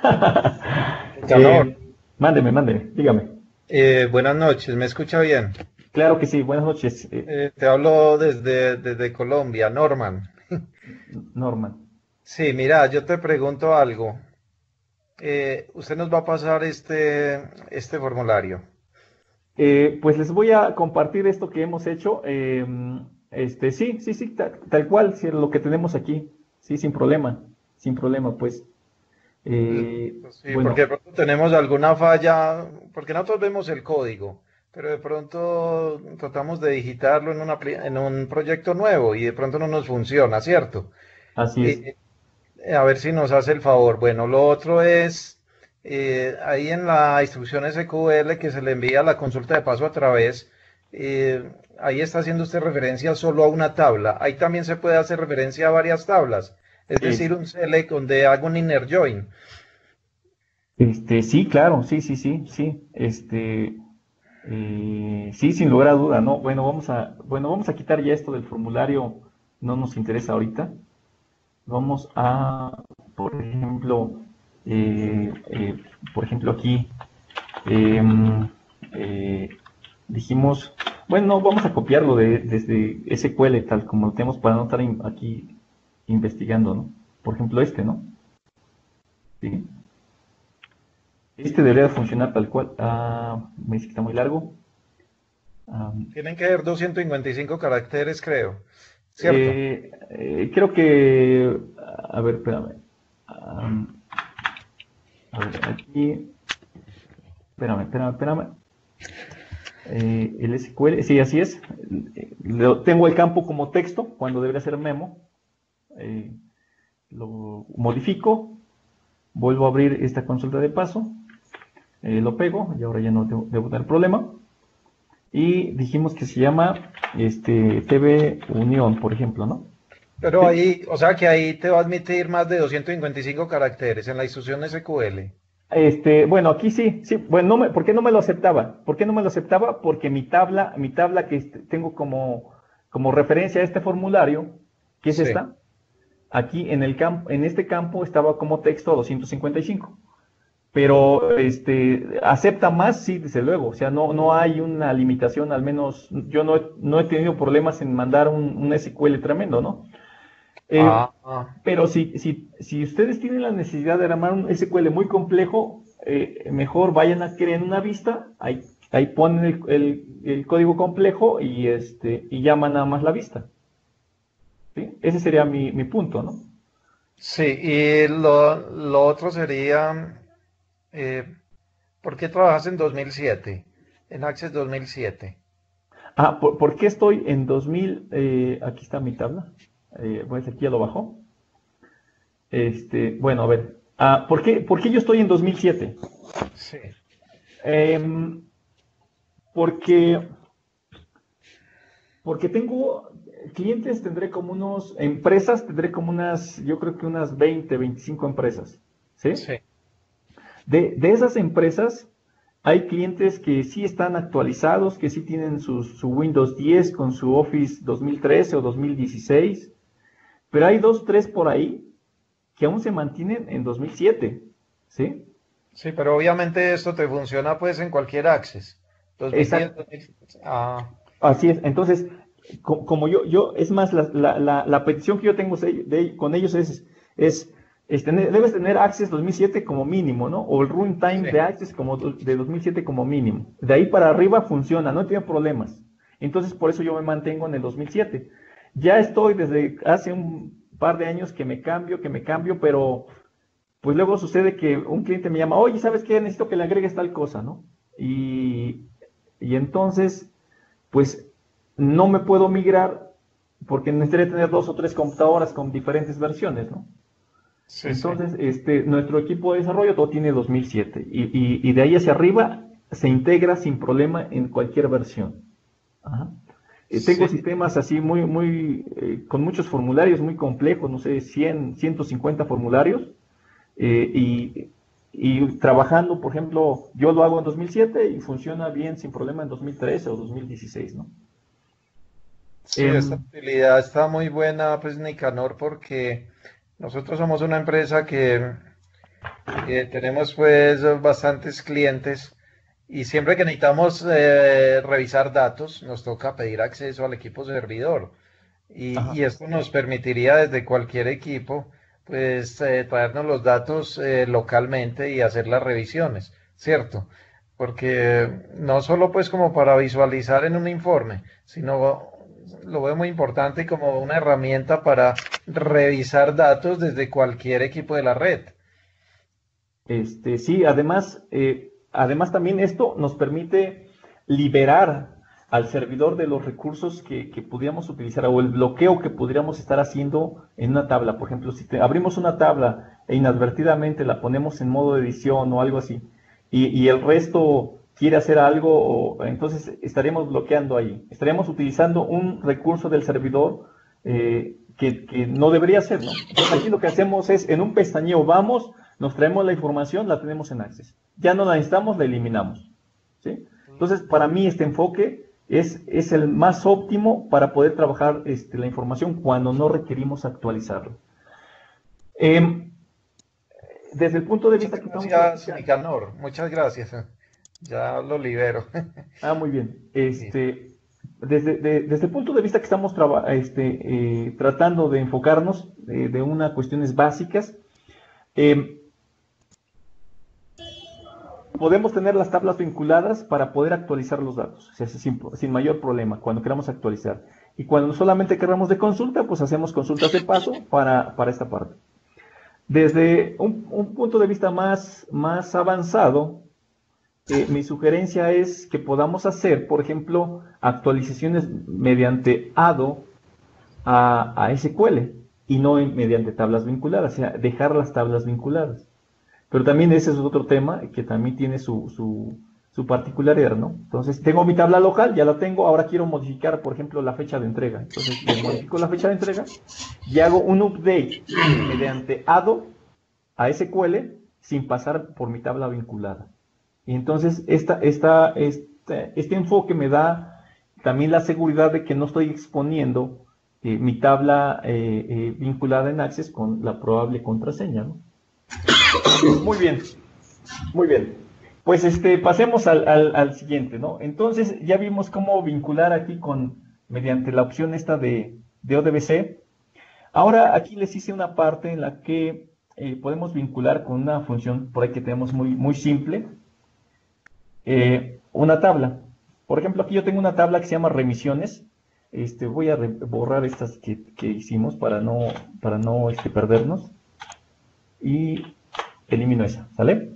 eh, mándeme, mándeme, dígame. Eh, buenas noches, ¿me escucha bien? Claro que sí, buenas noches. Eh, Eh, te hablo desde, desde Colombia, Norman. Norman. Sí, mira, yo te pregunto algo. Eh, usted nos va a pasar este, este formulario. Eh, pues les voy a compartir esto que hemos hecho. Eh, este, sí, sí, sí, tal, tal cual, sí, lo que tenemos aquí. Sí, sin problema, sin problema, pues. Eh, sí, bueno. porque de pronto tenemos alguna falla, porque nosotros vemos el código, pero de pronto tratamos de digitarlo en, una, en un proyecto nuevo y de pronto no nos funciona, ¿cierto? Así es. Eh, a ver si nos hace el favor. Bueno, lo otro es, eh, ahí en la instrucción S Q L que se le envía la consulta de paso a través, eh, ahí está haciendo usted referencia solo a una tabla. Ahí también se puede hacer referencia a varias tablas. Es Sí. decir, un select donde hago un inner join. Este, sí, claro, sí, sí, sí, sí. Este, eh, sí, sin lugar a duda, ¿no? Bueno, vamos a, bueno, vamos a quitar ya esto del formulario, no nos interesa ahorita. Vamos a, por ejemplo, eh, eh, por ejemplo aquí, eh, eh, dijimos, bueno, vamos a copiarlo de, desde S Q L tal como lo tenemos para no estar in, aquí investigando, ¿no? Por ejemplo este, ¿no? ¿Sí? Este debería funcionar tal cual. Ah, me dice que está muy largo. Ah, Tienen que ser doscientos cincuenta y cinco caracteres, creo. ¿Cierto? Eh, eh, creo que, a ver, espérame. Um, a ver, aquí, espérame, espérame, espérame. Eh, el S Q L, sí, así es. Lo, tengo el campo como texto cuando debería ser memo. Eh, lo modifico, vuelvo a abrir esta consulta de paso, eh, lo pego y ahora ya no debo, debo tener problema. Y dijimos que se llama este, T V Unión, por ejemplo, ¿no? Pero Sí. ahí, o sea que ahí te va a admitir más de doscientos cincuenta y cinco caracteres en la instrucción S Q L. Este, bueno, aquí sí, sí, bueno, no me, ¿por qué no me lo aceptaba? ¿Por qué no me lo aceptaba? Porque mi tabla, mi tabla que este, tengo como, como referencia a este formulario, que es Sí. esta, aquí en el campo, en este campo estaba como texto doscientos cincuenta y cinco. Pero este acepta más, sí, desde luego. O sea, no, no hay una limitación, al menos yo no, he- no he tenido problemas en mandar un, un S Q L tremendo, ¿no? Eh, Ah, ah. pero si, si, si ustedes tienen la necesidad de armar un S Q L muy complejo, eh, mejor vayan a crear una vista, ahí, ahí ponen el, el- el código complejo y, este, y llaman nada más la vista. ¿Sí? Ese sería mi, mi punto, ¿no? Sí, y lo, lo otro sería, eh, ¿por qué trabajas en dos mil siete? En Access dos mil siete. Ah, ¿por, por qué estoy en dos mil? Eh, aquí está mi tabla. Eh, pues aquí ya lo bajó. Este, bueno, a ver. Ah, ¿por qué, por qué yo estoy en dos mil siete? Sí. Em, porque, porque tengo clientes, tendré como unos, empresas, tendré como unas, yo creo que unas veinte, veinticinco empresas. ¿Sí? Sí. De, de esas empresas, hay clientes que sí están actualizados, que sí tienen su, su Windows diez con su Office dos mil trece o dos mil dieciséis, pero hay dos, tres por ahí que aún se mantienen en dos mil siete, ¿sí? Sí, pero obviamente esto te funciona pues en cualquier Access. dos mil diez, Exacto. dos mil... Ah, Así es. Entonces, co- como yo, yo, es más, la, la, la, la petición que yo tengo se- de- con ellos es, es, es tener- debes tener Access dos mil siete como mínimo, ¿no? O el runtime sí. de Access como do- de dos mil siete como mínimo. De ahí para arriba funciona, no tiene problemas. Entonces, por eso yo me mantengo en el dos mil siete. ya estoy desde hace un par de años que me cambio, que me cambio, pero pues luego sucede que un cliente me llama, oye, ¿sabes qué? Necesito que le agregues tal cosa, ¿no? Y, y entonces, pues no me puedo migrar porque necesitaría tener dos o tres computadoras con diferentes versiones, ¿no? Sí, sí. Entonces, este, nuestro equipo de desarrollo todo tiene dos mil siete y, y, y de ahí hacia arriba se integra sin problema en cualquier versión. Ajá. Eh, tengo Sí, sistemas así muy, muy, eh, con muchos formularios muy complejos, no sé, cien, ciento cincuenta formularios, eh, y, y trabajando, por ejemplo, yo lo hago en dos mil siete y funciona bien sin problema en dos mil trece o dos mil dieciséis, ¿no? sí, esta Em, utilidad está muy buena, pues Nicanor, porque nosotros somos una empresa que eh, tenemos pues bastantes clientes y siempre que necesitamos eh, revisar datos, nos toca pedir acceso al equipo servidor. Y, ajá. y esto nos permitiría desde cualquier equipo, pues, eh, traernos los datos eh, localmente y hacer las revisiones, ¿cierto? Porque no solo pues como para visualizar en un informe, sino lo veo muy importante como una herramienta para revisar datos desde cualquier equipo de la red. Este, sí, además, eh, además también esto nos permite liberar al servidor de los recursos que, que pudiéramos utilizar o el bloqueo que podríamos estar haciendo en una tabla. Por ejemplo, si te- abrimos una tabla e inadvertidamente la ponemos en modo de edición o algo así, y, y el resto quiere hacer algo, o- entonces estaríamos bloqueando ahí. Estaríamos utilizando un recurso del servidor eh, que, que no debería ser, ¿no? Entonces aquí lo que hacemos es, en un pestañeo, vamos, nos traemos la información, la tenemos en Access. Ya no la necesitamos, la eliminamos. ¿Sí? Entonces, para mí este enfoque es, es el más óptimo para poder trabajar este, la información cuando no requerimos actualizarla. Eh, desde el punto de Muchas vista que estamos gracias, platicando. Nicanor. Muchas gracias. Ya lo libero. Ah, muy bien. Listo. Este, desde, de- desde el punto de vista que estamos traba- este, eh, tratando de enfocarnos eh, de unas cuestiones básicas, eh, podemos tener las tablas vinculadas para poder actualizar los datos, o sea, sin, sin mayor problema, cuando queramos actualizar. Y cuando solamente queramos de consulta, pues hacemos consultas de paso para, para esta parte. Desde un, un punto de vista más, más avanzado, eh, mi sugerencia es que podamos hacer, por ejemplo, actualizaciones mediante A D O a, a S Q L y no en- mediante tablas vinculadas, o sea, dejar las tablas vinculadas. Pero también ese es otro tema que también tiene su, su, su particularidad, ¿no? Entonces, tengo mi tabla local, ya la tengo, ahora quiero modificar, por ejemplo, la fecha de entrega. Entonces, le modifico la fecha de entrega y hago un update mediante A D O a S Q L sin pasar por mi tabla vinculada. Y entonces, esta, esta, este, este enfoque me da también la seguridad de que no estoy exponiendo eh, mi tabla eh, eh, vinculada en Access con la probable contraseña, ¿no? Muy bien. Muy bien. Pues este, pasemos al, al, al siguiente, ¿no? Entonces ya vimos cómo vincular aquí con, mediante la opción esta de, de O D B C. Ahora aquí les hice una parte en la que eh, podemos vincular con una función por ahí que tenemos muy, muy simple, eh, una tabla. Por ejemplo, aquí yo tengo una tabla que se llama remisiones. Este, voy a re- borrar estas que, que hicimos para no, para no este, perdernos. Y elimino esa, ¿sale?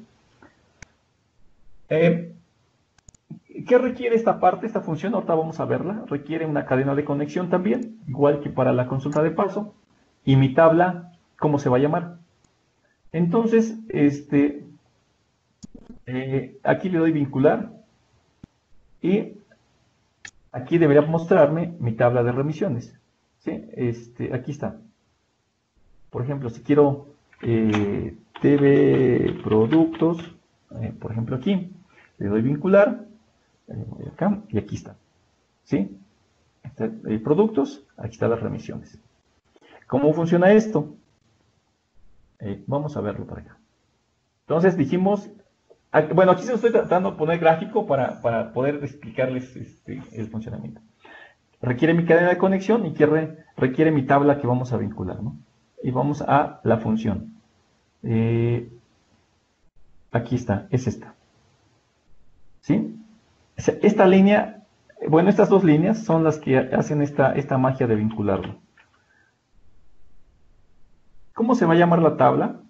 Eh, ¿Qué requiere esta parte, esta función? Ahorita vamos a verla. Requiere una cadena de conexión también, igual que para la consulta de paso. Y mi tabla, ¿cómo se va a llamar? Entonces, este, eh, aquí le doy vincular y aquí debería mostrarme mi tabla de remisiones. ¿Sí? Este, aquí está. Por ejemplo, si quiero eh, T V productos, eh, por ejemplo aquí, le doy vincular, eh, acá, y aquí está. ¿Sí? Está, eh, productos, aquí están las remisiones. ¿Cómo funciona esto? Eh, vamos a verlo por acá. Entonces dijimos, aquí, bueno, aquí se lo estoy tratando de poner gráfico para, para poder explicarles este, el funcionamiento. Requiere mi cadena de conexión y quiere, requiere mi tabla que vamos a vincular, ¿no? Y vamos a la función. Eh, aquí está, es esta. ¿Sí? Esta línea Bueno, estas dos líneas son las que hacen esta, esta magia de vincularlo. ¿Cómo se va a llamar la tabla?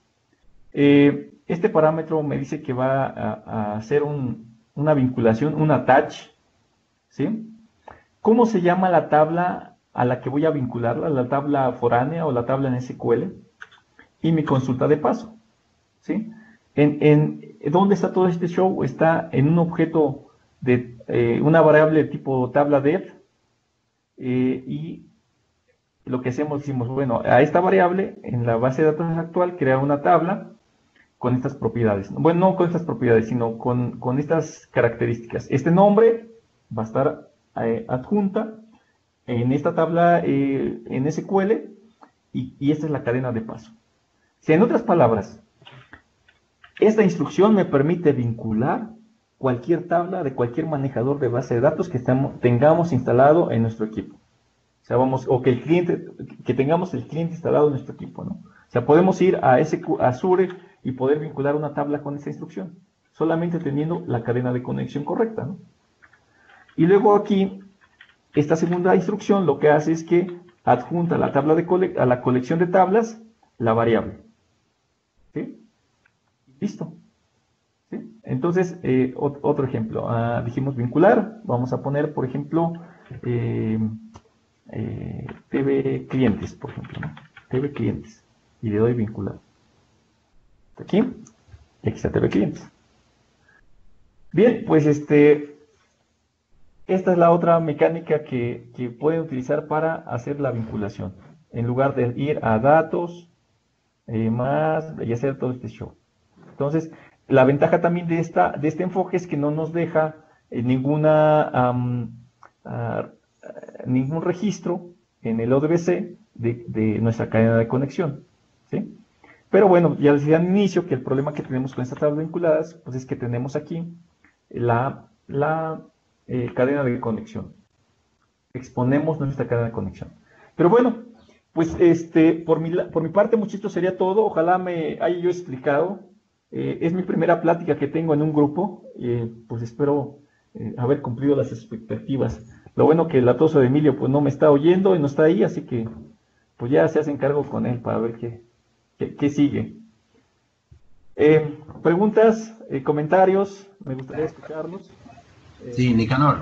Eh, este parámetro me dice que va a, a hacer un, una vinculación, un attach, ¿sí? ¿Cómo se llama la tabla a la que voy a vincularla? ¿La tabla foránea o la tabla en S Q L? Y mi consulta de paso, ¿sí? En, en, ¿Dónde está todo este show? Está en un objeto de eh, una variable tipo tabla def, eh, y lo que hacemos, decimos, bueno, a esta variable en la base de datos actual crear una tabla con estas propiedades. Bueno, no con estas propiedades, sino con, con estas características. Este nombre va a estar eh, adjunta en esta tabla eh, en S Q L, y, y esta es la cadena de paso. Si en otras palabras, esta instrucción me permite vincular cualquier tabla de cualquier manejador de base de datos que estamos, tengamos instalado en nuestro equipo. O sea, vamos, o que el cliente, que tengamos el cliente instalado en nuestro equipo, ¿no? O sea, podemos ir a, S Q, a Azure y poder vincular una tabla con esa instrucción, solamente teniendo la cadena de conexión correcta, ¿no? Y luego aquí, esta segunda instrucción lo que hace es que adjunta a la, tabla de cole, a la colección de tablas la variable. ¿Sí? Listo. ¿Sí? Entonces, eh, otro ejemplo. Ah, dijimos vincular. Vamos a poner, por ejemplo, eh, eh, T V clientes, por ejemplo, ¿no? T V clientes. Y le doy vincular. Aquí. Y aquí está T V clientes. Bien, pues este... esta es la otra mecánica que, que pueden utilizar para hacer la vinculación. En lugar de ir a datos, eh, más, y hacer todo este show. Entonces, la ventaja también de, esta, de este enfoque es que no nos deja eh, ninguna, um, uh, ningún registro en el O D B C de, de nuestra cadena de conexión, ¿sí? Pero bueno, ya decía al inicio que el problema que tenemos con estas tablas vinculadas, pues es que tenemos aquí la... la Eh, cadena de conexión. Exponemos nuestra cadena de conexión. Pero bueno, pues este, por mi, por mi parte, muchachos, sería todo. Ojalá me haya yo explicado. Eh, es mi primera plática que tengo en un grupo. Eh, pues espero eh, haber cumplido las expectativas. Lo bueno que el atoso de Emilio pues no me está oyendo y no está ahí, así que pues ya se hacen cargo con él para ver qué, qué, qué sigue. Eh, preguntas, eh, comentarios, me gustaría escucharlos. Sí, Nicanor,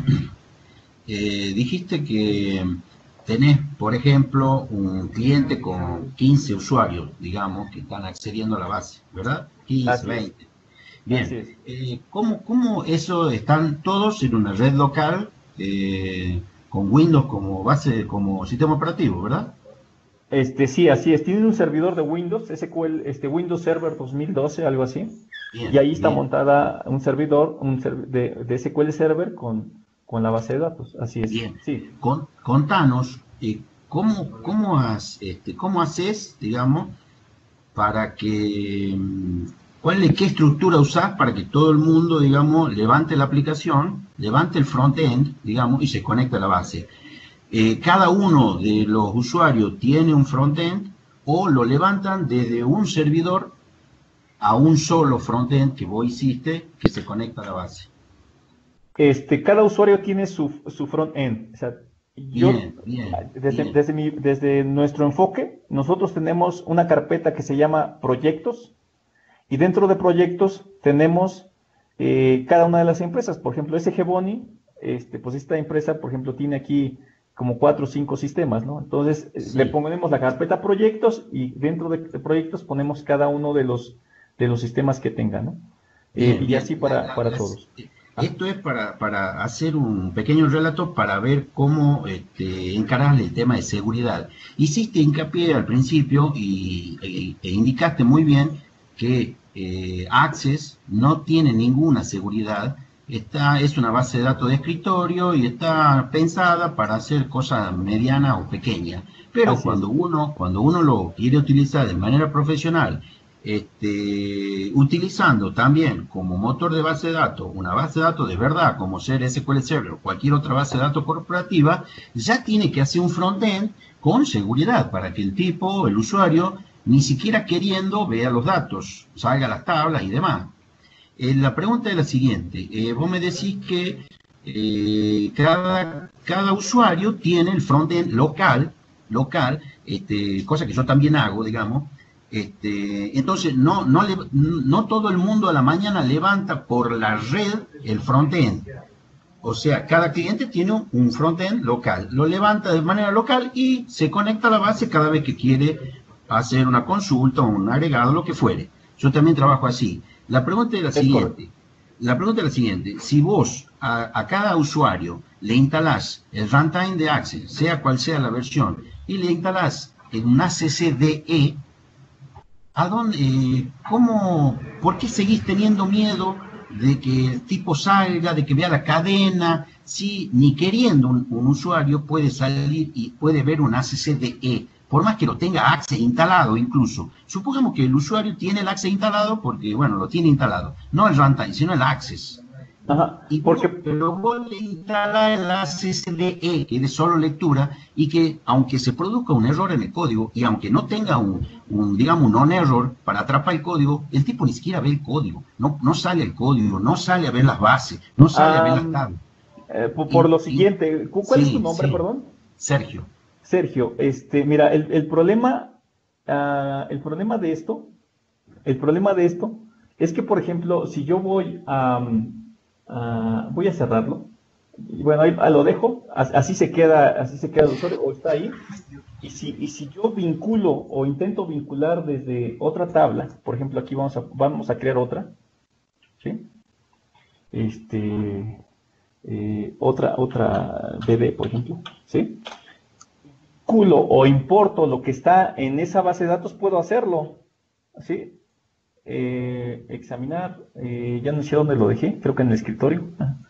eh, dijiste que tenés, por ejemplo, un cliente con quince usuarios, digamos, que están accediendo a la base, ¿verdad? quince, veinte. Bien, eh, ¿cómo, ¿cómo eso están todos en una red local eh, con Windows como base, como sistema operativo, ¿verdad? Este, sí, así es. Tienen un servidor de Windows, S Q L, este, Windows Server dos mil doce, algo así. Bien, y ahí está bien montada un servidor un serv de, de S Q L Server con, con la base de datos. Así es. Bien. Sí. Con, contanos, eh, ¿cómo, cómo, has, este, ¿cómo haces, digamos, para que... ¿Cuál es, qué estructura usás para que todo el mundo, digamos, levante la aplicación, levante el front-end, digamos, y se conecte a la base? Eh, cada uno de los usuarios tiene un front-end o lo levantan desde un servidor a un solo front-end que vos hiciste que se conecta a la base. Este, cada usuario tiene su, su front-end. O sea, yo, bien, bien, desde, bien. Desde, mi, desde nuestro enfoque, nosotros tenemos una carpeta que se llama proyectos, y dentro de proyectos tenemos eh, cada una de las empresas. Por ejemplo, S G Boni, este, pues esta empresa, por ejemplo, tiene aquí como cuatro o cinco sistemas, ¿no? Entonces, sí, le ponemos la carpeta proyectos y dentro de, de proyectos ponemos cada uno de los, de los sistemas que tenga, ¿no? Bien, eh, y bien, así para, la, para la, todos. Esto es para, para hacer un pequeño relato para ver cómo este, encarar el tema de seguridad. Hiciste hincapié al principio y, e, e indicaste muy bien que eh, Access no tiene ninguna seguridad. Esta es una base de datos de escritorio y está pensada para hacer cosas medianas o pequeñas. Pero cuando uno, cuando uno lo quiere utilizar de manera profesional, este, utilizando también como motor de base de datos, una base de datos de verdad, como ser S Q L Server o cualquier otra base de datos corporativa, ya tiene que hacer un frontend con seguridad para que el tipo, el usuario, ni siquiera queriendo vea los datos, salga las tablas y demás. Eh, la pregunta es la siguiente. Eh, vos me decís que eh, cada, cada usuario tiene el frontend local, local, este, cosa que yo también hago, digamos. Este, entonces, no, no, le, no todo el mundo a la mañana levanta por la red el frontend. O sea, cada cliente tiene un frontend local. Lo levanta de manera local y se conecta a la base cada vez que quiere hacer una consulta, un agregado, lo que fuere. Yo también trabajo así. La pregunta es la siguiente. La pregunta es la siguiente. Si vos a, a cada usuario le instalás el runtime de Access, sea cual sea la versión, y le instalás en una C C D E, ¿a dónde, eh, cómo, por qué seguís teniendo miedo de que el tipo salga, de que vea la cadena, si ni queriendo un, un usuario puede salir y puede ver un A C C D E, por más que lo tenga Access instalado incluso? Supongamos que el usuario tiene el Access instalado porque, bueno, lo tiene instalado, no el runtime, sino el Access. Ajá, y porque pero vos le instalas el A C C D E, que es de solo lectura, y que aunque se produzca un error en el código, y aunque no tenga un, un digamos, un non-error para atrapar el código, el tipo ni siquiera ve el código, no, no sale el código, no sale a ver las bases, no sale um, a ver las tablas. Eh, por, por y, lo siguiente, ¿cuál sí, es tu nombre, sí. perdón? Sergio. Sergio, este, mira, el, el problema, uh, el problema de esto, el problema de esto, es que, por ejemplo, si yo voy a... Um, Uh, voy a cerrarlo y bueno, ahí, ahí lo dejo, así se queda, así se queda el usuario o está ahí. Y si, y si yo vinculo o intento vincular desde otra tabla, por ejemplo, aquí vamos a, vamos a crear otra, ¿sí? Este, eh, otra, otra B D, por ejemplo, ¿sí? Vinculo o importo lo que está en esa base de datos, puedo hacerlo, ¿sí? Eh, examinar, eh, ya no sé dónde lo dejé, creo que en el escritorio.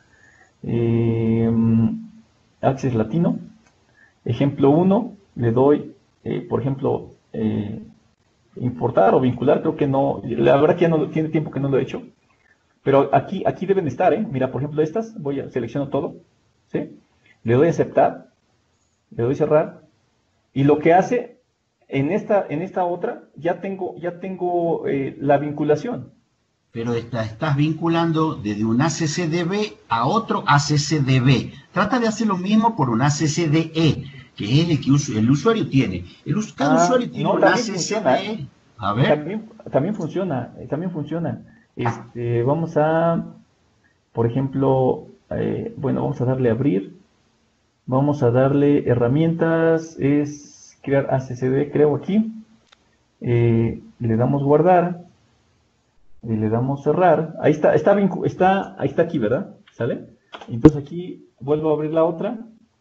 Eh, Access Latino, ejemplo uno, le doy, eh, por ejemplo, eh, importar o vincular, creo que no, la verdad que ya no tiene tiempo que no lo he hecho, pero aquí, aquí deben estar, ¿eh? Mira, por ejemplo, estas, voy a selecciono todo, ¿sí? Le doy a aceptar, le doy cerrar, y lo que hace en esta, en esta otra, ya tengo, ya tengo eh, la vinculación. Pero está, estás vinculando desde un A C C D B a otro A C C D B. Trata de hacer lo mismo por un A C C D E, que es el que us, el usuario tiene. El, cada ah, usuario tiene no, un A C C D E. Funciona. A ver. También, también funciona, también funciona. Este, vamos a, por ejemplo, eh, bueno, vamos a darle a abrir. Vamos a darle herramientas, es crear A C C D, creo aquí, eh, le damos guardar, y le damos cerrar, ahí está, está, está, ahí está aquí, ¿verdad? ¿Sale? Entonces aquí vuelvo a abrir la otra,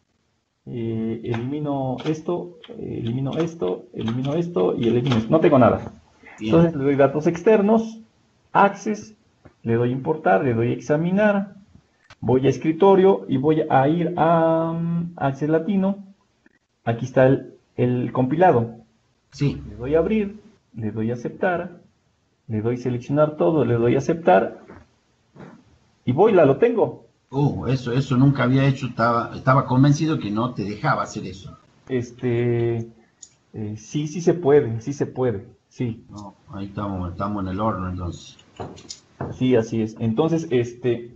eh, elimino esto, eh, elimino esto, elimino esto y elimino esto, no tengo nada. Bien. Entonces le doy datos externos, Access, le doy importar, le doy examinar, voy a escritorio y voy a ir a um, Access Latino, aquí está el el compilado. Sí. Le doy a abrir, le doy a aceptar, le doy seleccionar todo, le doy a aceptar y voy, la lo tengo. Oh, eso, eso nunca había hecho, estaba, estaba convencido que no te dejaba hacer eso. Este, eh, sí, sí se puede, sí se puede, sí. No, ahí estamos, estamos en el horno entonces. Sí, así es. Entonces, este,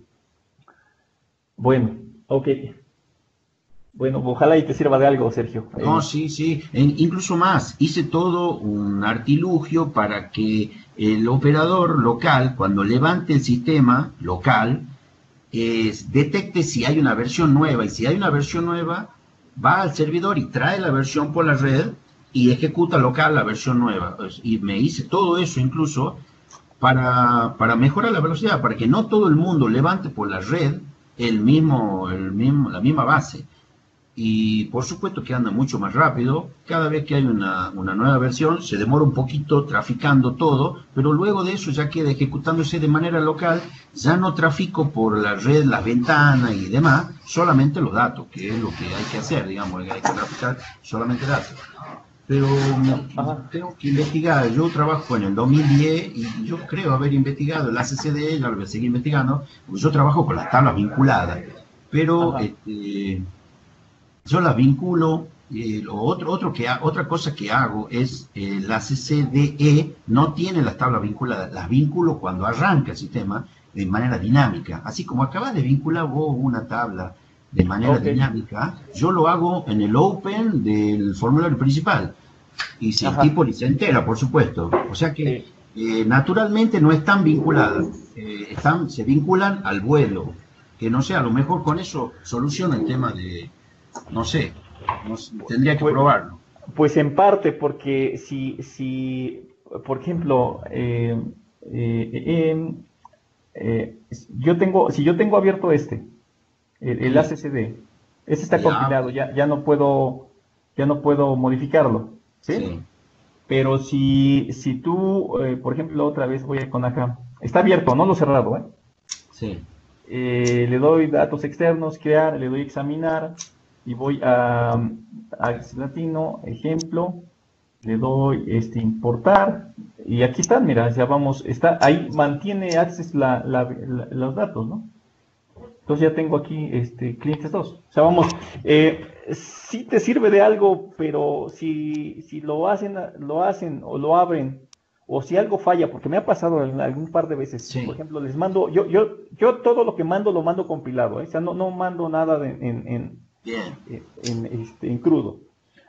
bueno, ok. Bueno, ojalá y te sirva de algo, Sergio. No, eh, sí, sí. En, incluso más, hice todo un artilugio para que el operador local, cuando levante el sistema local, eh, detecte si hay una versión nueva. Y si hay una versión nueva, va al servidor y trae la versión por la red y ejecuta local la versión nueva. Y me hice todo eso incluso para, para mejorar la velocidad, para que no todo el mundo levante por la red el mismo, el mismo, la misma base. Y por supuesto que anda mucho más rápido. Cada vez que hay una, una nueva versión se demora un poquito traficando todo, pero luego de eso ya queda ejecutándose de manera local. Ya no trafico por la red, las ventanas y demás, solamente los datos, que es lo que hay que hacer, digamos, hay que traficar solamente datos. Pero Ajá. tengo que investigar. Yo trabajo en el dos mil diez y yo creo haber investigado el A C C D E, ya lo voy a seguir investigando, porque yo trabajo con las tablas vinculadas, pero este, yo las vinculo Eh, lo otro, otro que ha- otra cosa que hago es eh, la C C D E no tiene las tablas vinculadas, las vinculo cuando arranca el sistema de manera dinámica. Así como acabas de vincular vos una tabla de manera Ok. dinámica, yo lo hago en el open del formulario principal. Y si el Ajá. tipo ni se entera, por supuesto. O sea que Sí. eh, naturalmente no están vinculadas, eh, están, se vinculan al vuelo. Que no sé, a lo mejor con eso soluciona el tema de, no sé, no sé, tendría que Pues, probarlo. pues en parte, porque si, si por ejemplo, eh, eh, eh, eh, yo tengo, si yo tengo abierto este, el, el Sí, A C C D, este está ya, compilado, ya, ya no puedo, ya no puedo modificarlo, ¿sí? sí, Pero si, si tú, eh, por ejemplo, otra vez voy a con acá, está abierto, no lo he cerrado, ¿eh? sí, Eh, le doy datos externos, crear, le doy examinar y voy a, a latino, ejemplo, le doy este importar y aquí están, mira, ya vamos, está ahí mantiene Access la, la, la, los datos, ¿no? Entonces ya tengo aquí este clientes dos. O sea, vamos, eh, sí te sirve de algo, pero si, si lo hacen, lo hacen o lo abren, o si algo falla, porque me ha pasado en algún par de veces, por sí, ejemplo, les mando, yo, yo, yo todo lo que mando lo mando compilado, ¿eh? O sea, no, no mando nada de- en, en, bien, en, este, en crudo.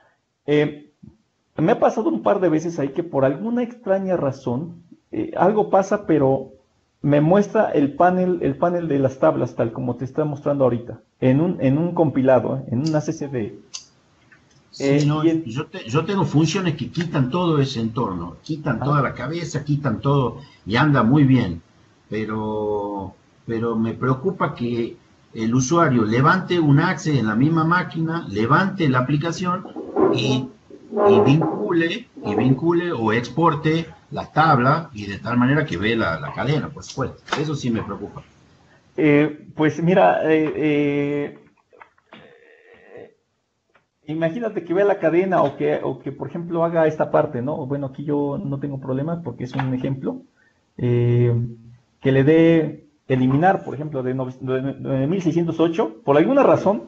Eh, Me ha pasado un par de veces ahí que por alguna extraña razón eh, algo pasa, pero me muestra el panel, el panel de las tablas tal como te está mostrando ahorita, en un, en un compilado, ¿eh? En una C C D. sí, Eh, no, y en- yo, te- yo tengo funciones que quitan todo ese entorno, quitan ah, toda la cabeza, quitan todo y anda muy bien, pero, pero me preocupa que el usuario levante un Access en la misma máquina, levante la aplicación y, y vincule, y vincule o exporte las tablas y de tal manera que ve la, la cadena, por supuesto. Eso sí me preocupa. eh, pues mira, eh, eh, imagínate que vea la cadena o que, o que, por ejemplo, haga esta parte, ¿no? Bueno, aquí yo no tengo problema porque es un ejemplo. eh, que le dé eliminar, por ejemplo, de nueve mil seiscientos ocho, por alguna razón,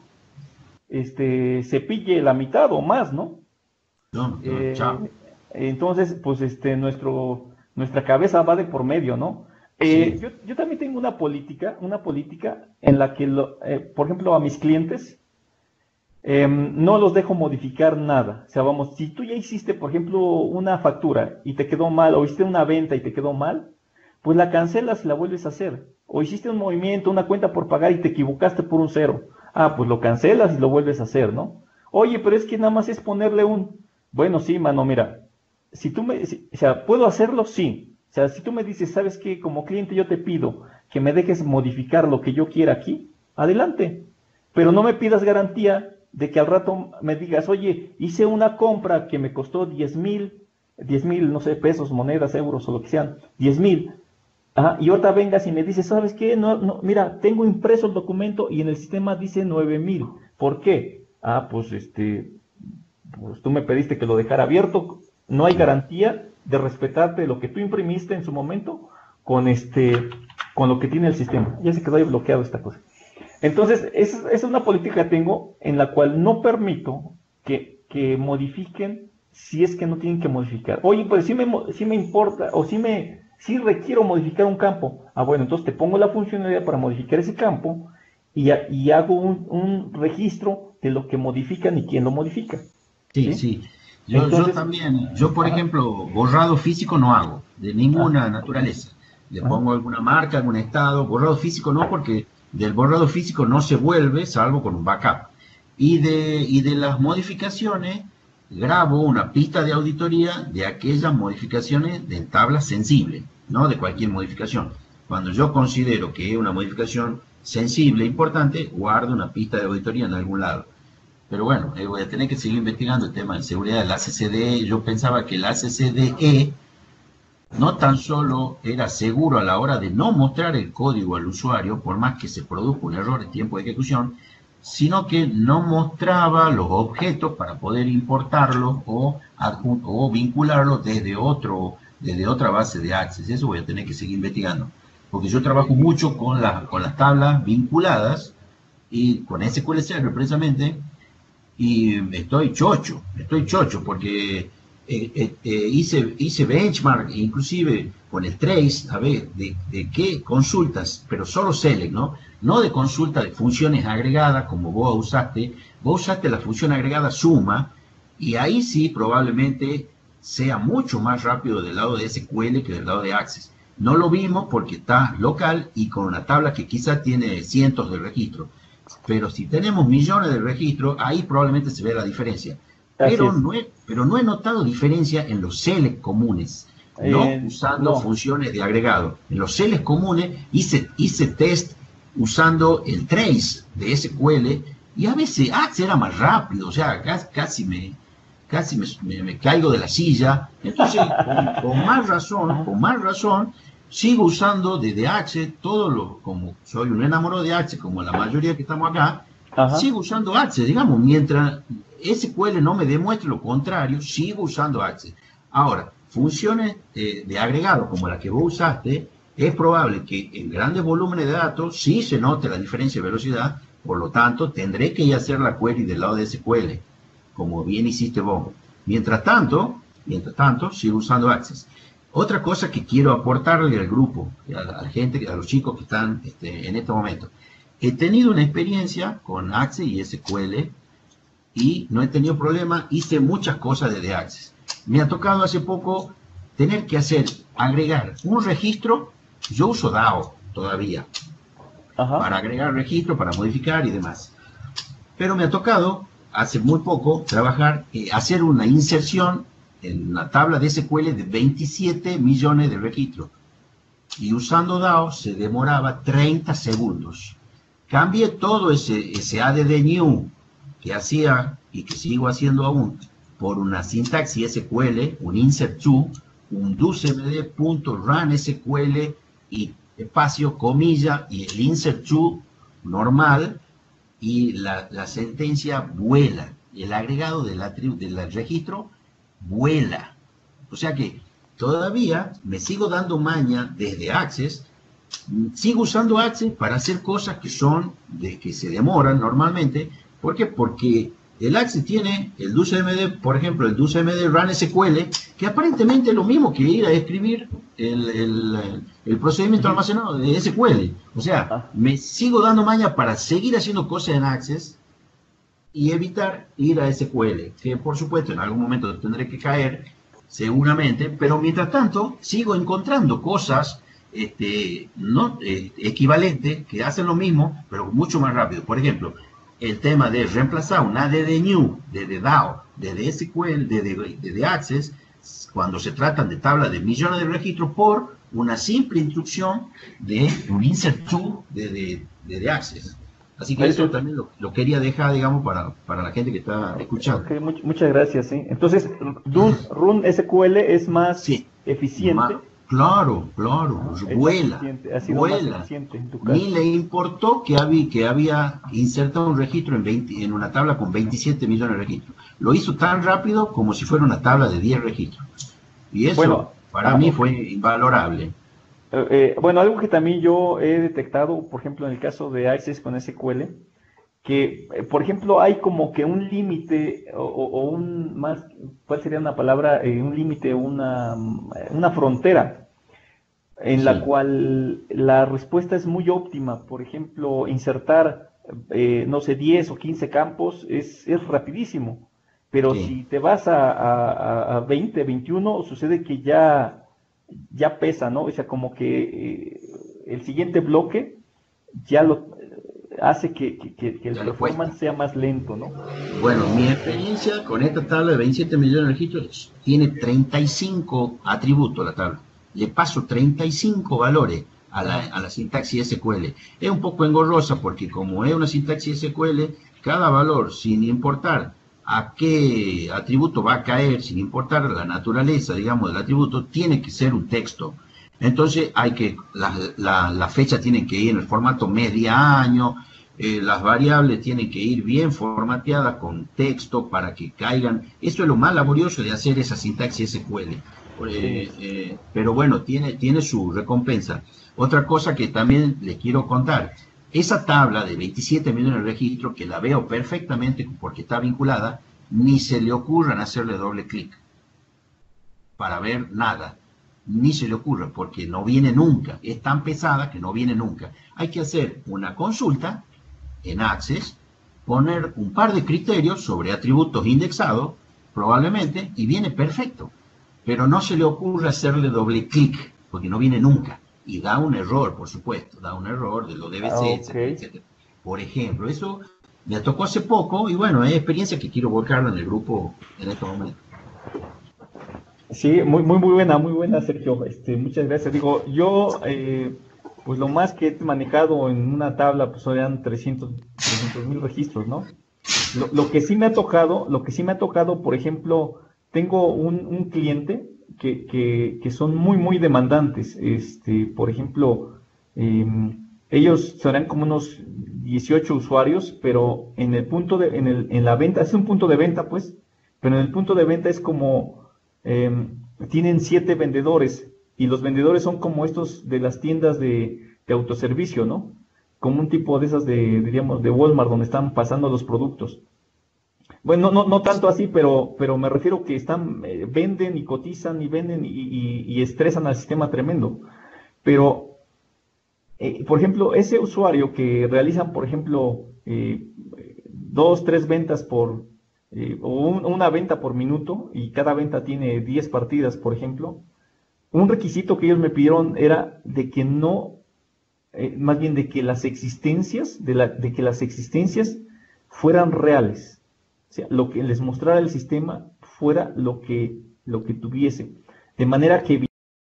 este, se pille la mitad o más, ¿no? No, no, chao. Eh, entonces, pues este, nuestro, nuestra cabeza va de por medio, ¿no? Eh, Sí, yo, yo también tengo una política, una política en la que, lo, eh, por ejemplo, a mis clientes eh, no los dejo modificar nada. O sea, vamos, si tú ya hiciste, por ejemplo, una factura y te quedó mal, o hiciste una venta y te quedó mal, pues la cancelas y la vuelves a hacer. O hiciste un movimiento, una cuenta por pagar y te equivocaste por un cero. Ah, pues lo cancelas y lo vuelves a hacer, ¿no? Oye, pero es que nada más es ponerle un, bueno, sí, mano, mira, si tú me, si- o sea, ¿puedo hacerlo? Sí. O sea, si tú me dices, ¿sabes qué? Como cliente yo te pido que me dejes modificar lo que yo quiera aquí, adelante. Pero no me pidas garantía de que al rato me digas, oye, hice una compra que me costó diez mil, diez mil, no sé, pesos, monedas, euros o lo que sean, diez mil. Ajá, y ahorita vengas y me dices, ¿sabes qué? No, no, mira, tengo impreso el documento y en el sistema dice nueve mil. ¿Por qué? Ah, pues este, pues tú me pediste que lo dejara abierto. No hay garantía de respetarte lo que tú imprimiste en su momento con este, con lo que tiene el sistema. Ya se quedó ahí bloqueado esta cosa. Entonces, esa, esa es una política que tengo en la cual no permito que, que modifiquen si es que no tienen que modificar. Oye, pues sí me, sí me importa o sí me sí requiero modificar un campo. Ah, bueno, entonces te pongo la funcionalidad para modificar ese campo y, y hago un, un registro de lo que modifican y quién lo modifica. sí, ¿Sí? sí. Yo, yo Entonces, también, yo por ajá, ejemplo, borrado físico no hago, de ah, ninguna naturaleza. Le ajá, pongo alguna marca, algún estado, borrado físico no, porque del borrado físico no se vuelve, salvo con un backup. Y de, y de las modificaciones, grabo una pista de auditoría de aquellas modificaciones de tabla sensible, no de cualquier modificación. Cuando yo considero que es una modificación sensible, importante, guardo una pista de auditoría en algún lado. Pero bueno, eh, voy a tener que seguir investigando el tema de seguridad del A C C D E. Yo pensaba que el A C C D E no tan solo era seguro a la hora de no mostrar el código al usuario, por más que se produzca un error en tiempo de ejecución, sino que no mostraba los objetos para poder importarlos o, o vincularlos desde, otro, desde otra base de Access. Eso voy a tener que seguir investigando, porque yo trabajo mucho con, la, con las tablas vinculadas y con S Q L Server precisamente, y estoy chocho, estoy chocho porque eh, eh, eh, hice, hice benchmark, inclusive con el trace, a ver, de, de qué consultas, pero solo select, ¿no? No de consulta de funciones agregadas como vos usaste, vos usaste la función agregada suma, y ahí sí probablemente sea mucho más rápido del lado de S Q L que del lado de Access. No lo vimos porque está local y con una tabla que quizá tiene cientos de registros. Pero si tenemos millones de registros, ahí probablemente se ve la diferencia. Pero no, he, pero no he notado diferencia en los select comunes, no eh, usando no. funciones de agregado. En los select comunes hice, hice test usando el trace de S Q L y a veces Access era más rápido, o sea, casi, casi me... casi me, me, me caigo de la silla. Entonces, con, con más razón, con más razón, sigo usando desde Access, todo lo, como soy un enamorado de Access, como la mayoría que estamos acá, Ajá. sigo usando Access, digamos, mientras S Q L no me demuestre lo contrario, sigo usando Access. Ahora, funciones eh, de agregado, como la que vos usaste, es probable que en grandes volúmenes de datos sí se note la diferencia de velocidad, por lo tanto, tendré que ir a hacer la query del lado de S Q L, como bien hiciste vos. Mientras tanto, mientras tanto, sigo usando Access. Otra cosa que quiero aportarle al grupo, a la, a la gente, a los chicos que están este, en este momento. He tenido una experiencia con Access y S Q L y no he tenido problema, hice muchas cosas desde Access. Me ha tocado hace poco tener que hacer, agregar un registro, yo uso D A O todavía, Ajá. para agregar registro, para modificar y demás. Pero me ha tocado hace muy poco trabajar, eh, hacer una inserción en una tabla de S Q L de veintisiete millones de registros. Y usando D A O se demoraba treinta segundos. Cambié todo ese, ese A D D new que hacía y que sigo haciendo aún por una sintaxis S Q L, un insert to, un docmd.run S Q L y espacio, comilla y el insert to normal. Y la, la sentencia vuela, el agregado del, del registro vuela. O sea que todavía me sigo dando maña desde Access, sigo usando Access para hacer cosas que son, de que se demoran normalmente. ¿Por qué? Porque el Access tiene el docmd, por ejemplo, el docmd run S Q L, que aparentemente es lo mismo que ir a escribir el, el, el procedimiento almacenado de S Q L. O sea, me sigo dando maña para seguir haciendo cosas en Access y evitar ir a S Q L, que por supuesto en algún momento tendré que caer, seguramente, pero mientras tanto sigo encontrando cosas este, no, eh, equivalentes que hacen lo mismo, pero mucho más rápido. Por ejemplo, el tema de reemplazar un A D D new desde D A O, desde S Q L, desde, desde Access, cuando se tratan de tablas de millones de registros por una simple instrucción de un insert to desde, desde Access. Así que eso también lo, lo quería dejar, digamos, para, para la gente que está escuchando. Okay, much, muchas gracias. ¿sí? Entonces, run, run S Q L es más sí, eficiente. Más, claro, claro, ah, vuela, vuela. Ni le importó que había, que había insertado un registro en, veinte, en una tabla con veintisiete millones de registros. Lo hizo tan rápido como si fuera una tabla de diez registros. Y eso, bueno, para ah, mí, fue invalorable. Eh, eh, bueno, algo que también yo he detectado, por ejemplo, en el caso de Access con S Q L, que, eh, por ejemplo, hay como que un límite, o, o un más, ¿cuál sería una palabra? Eh, un límite, una, una frontera, en sí. la cual la respuesta es muy óptima. Por ejemplo, insertar, eh, no sé, diez o quince campos es, es rapidísimo, pero sí. si te vas a, a, a veinte, veintiuno, sucede que ya... ya pesa, ¿no? O sea, como que eh, el siguiente bloque ya lo hace que, que, que el performance sea más lento, ¿no? Bueno, mi experiencia con esta tabla de veintisiete millones de registros tiene treinta y cinco atributos la tabla. Le paso treinta y cinco valores a la, a la sintaxis S Q L. Es un poco engorrosa porque como es una sintaxis S Q L, cada valor, sin importar a qué atributo va a caer, sin importar la naturaleza, digamos, del atributo, tiene que ser un texto. Entonces, hay que, la, la, la fecha tiene que ir en el formato media año, eh, las variables tienen que ir bien formateadas con texto para que caigan. Eso es lo más laborioso de hacer esa sintaxis S Q L. Eh, eh, pero bueno, tiene, tiene su recompensa. Otra cosa que también les quiero contar, Esa tabla de veintisiete millones de registros, que la veo perfectamente porque está vinculada, ni se le ocurran hacerle doble clic para ver nada. Ni se le ocurre porque no viene nunca. Es tan pesada que no viene nunca. Hay que hacer una consulta en Access, poner un par de criterios sobre atributos indexados, probablemente, y viene perfecto. Pero no se le ocurre hacerle doble clic porque no viene nunca. Y da un error, por supuesto, da un error de lo D B C, Okay. etcétera, etcétera. Por ejemplo, eso me tocó hace poco y bueno, es experiencia que quiero volcarla en el grupo en este momento. Sí, muy, muy, muy buena, muy buena, Sergio. Este, muchas gracias. Digo, yo, eh, pues lo más que he manejado en una tabla, pues eran trescientos mil registros, ¿no? Lo, lo que sí me ha tocado, lo que sí me ha tocado, por ejemplo, tengo un, un cliente que, que, que son muy, muy demandantes. Este, por ejemplo, eh, ellos serán como unos dieciocho usuarios, pero en el punto de, en el, en la venta, es un punto de venta, pues, pero en el punto de venta es como, eh, tienen siete vendedores, y los vendedores son como estos de las tiendas de, de autoservicio, ¿no? Como un tipo de esas de, diríamos, de Walmart, donde están pasando los productos. Bueno, no, no, no tanto así, pero, pero me refiero que están, eh, venden y cotizan y venden y, y, y estresan al sistema tremendo. Pero, eh, por ejemplo, ese usuario que realizan, por ejemplo, eh, dos, tres ventas por, eh, o un- una venta por minuto, y cada venta tiene diez partidas, por ejemplo, un requisito que ellos me pidieron era de que no, eh, más bien de que las existencias, de, la, de que las existencias fueran reales. O sea, lo que les mostrara el sistema fuera lo que, lo que tuviese. De manera que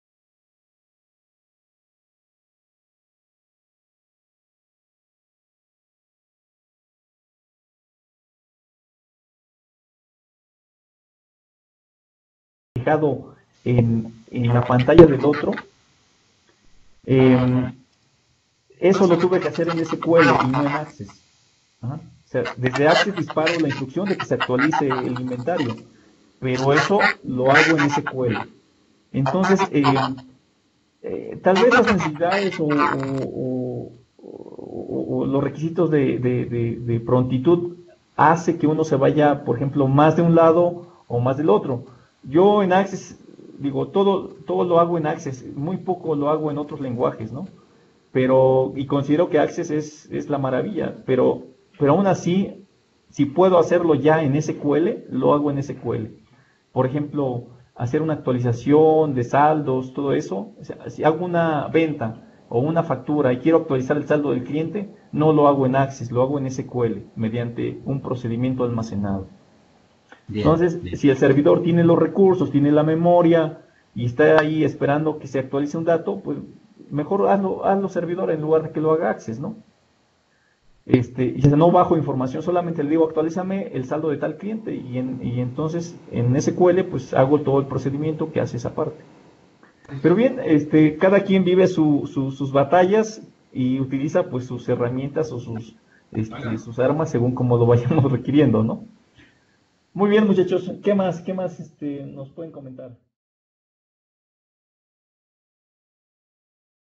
fijado en, en la pantalla del otro, eh, eso lo tuve que hacer en S Q L y no en Access. Ajá. O sea, desde Access disparo la instrucción de que se actualice el inventario, pero eso lo hago en S Q L. Entonces, eh, eh, tal vez las necesidades o, o- o- o los requisitos de, de- de- de prontitud hace que uno se vaya, por ejemplo, más de un lado o más del otro. Yo en Access, digo, todo, todo lo hago en Access, muy poco lo hago en otros lenguajes, ¿no? Pero, y considero que Access es, es la maravilla, pero, pero aún así, si puedo hacerlo ya en S Q L, lo hago en S Q L. Por ejemplo, hacer una actualización de saldos, todo eso. O sea, si hago una venta o una factura y quiero actualizar el saldo del cliente, no lo hago en Access, lo hago en S Q L, mediante un procedimiento almacenado. Bien, Entonces, bien. si el servidor tiene los recursos, tiene la memoria y está ahí esperando que se actualice un dato, pues mejor hazlo, hazlo servidor en lugar de que lo haga Access, ¿no? Este, y si no bajo información, solamente le digo actualízame el saldo de tal cliente y, en, y entonces en S Q L pues hago todo el procedimiento que hace esa parte. Pero bien, este, cada quien vive su, su- sus batallas y utiliza pues sus herramientas o sus, este, sus armas según como lo vayamos requiriendo, ¿no? Muy bien, muchachos, ¿qué más, qué más este, nos pueden comentar?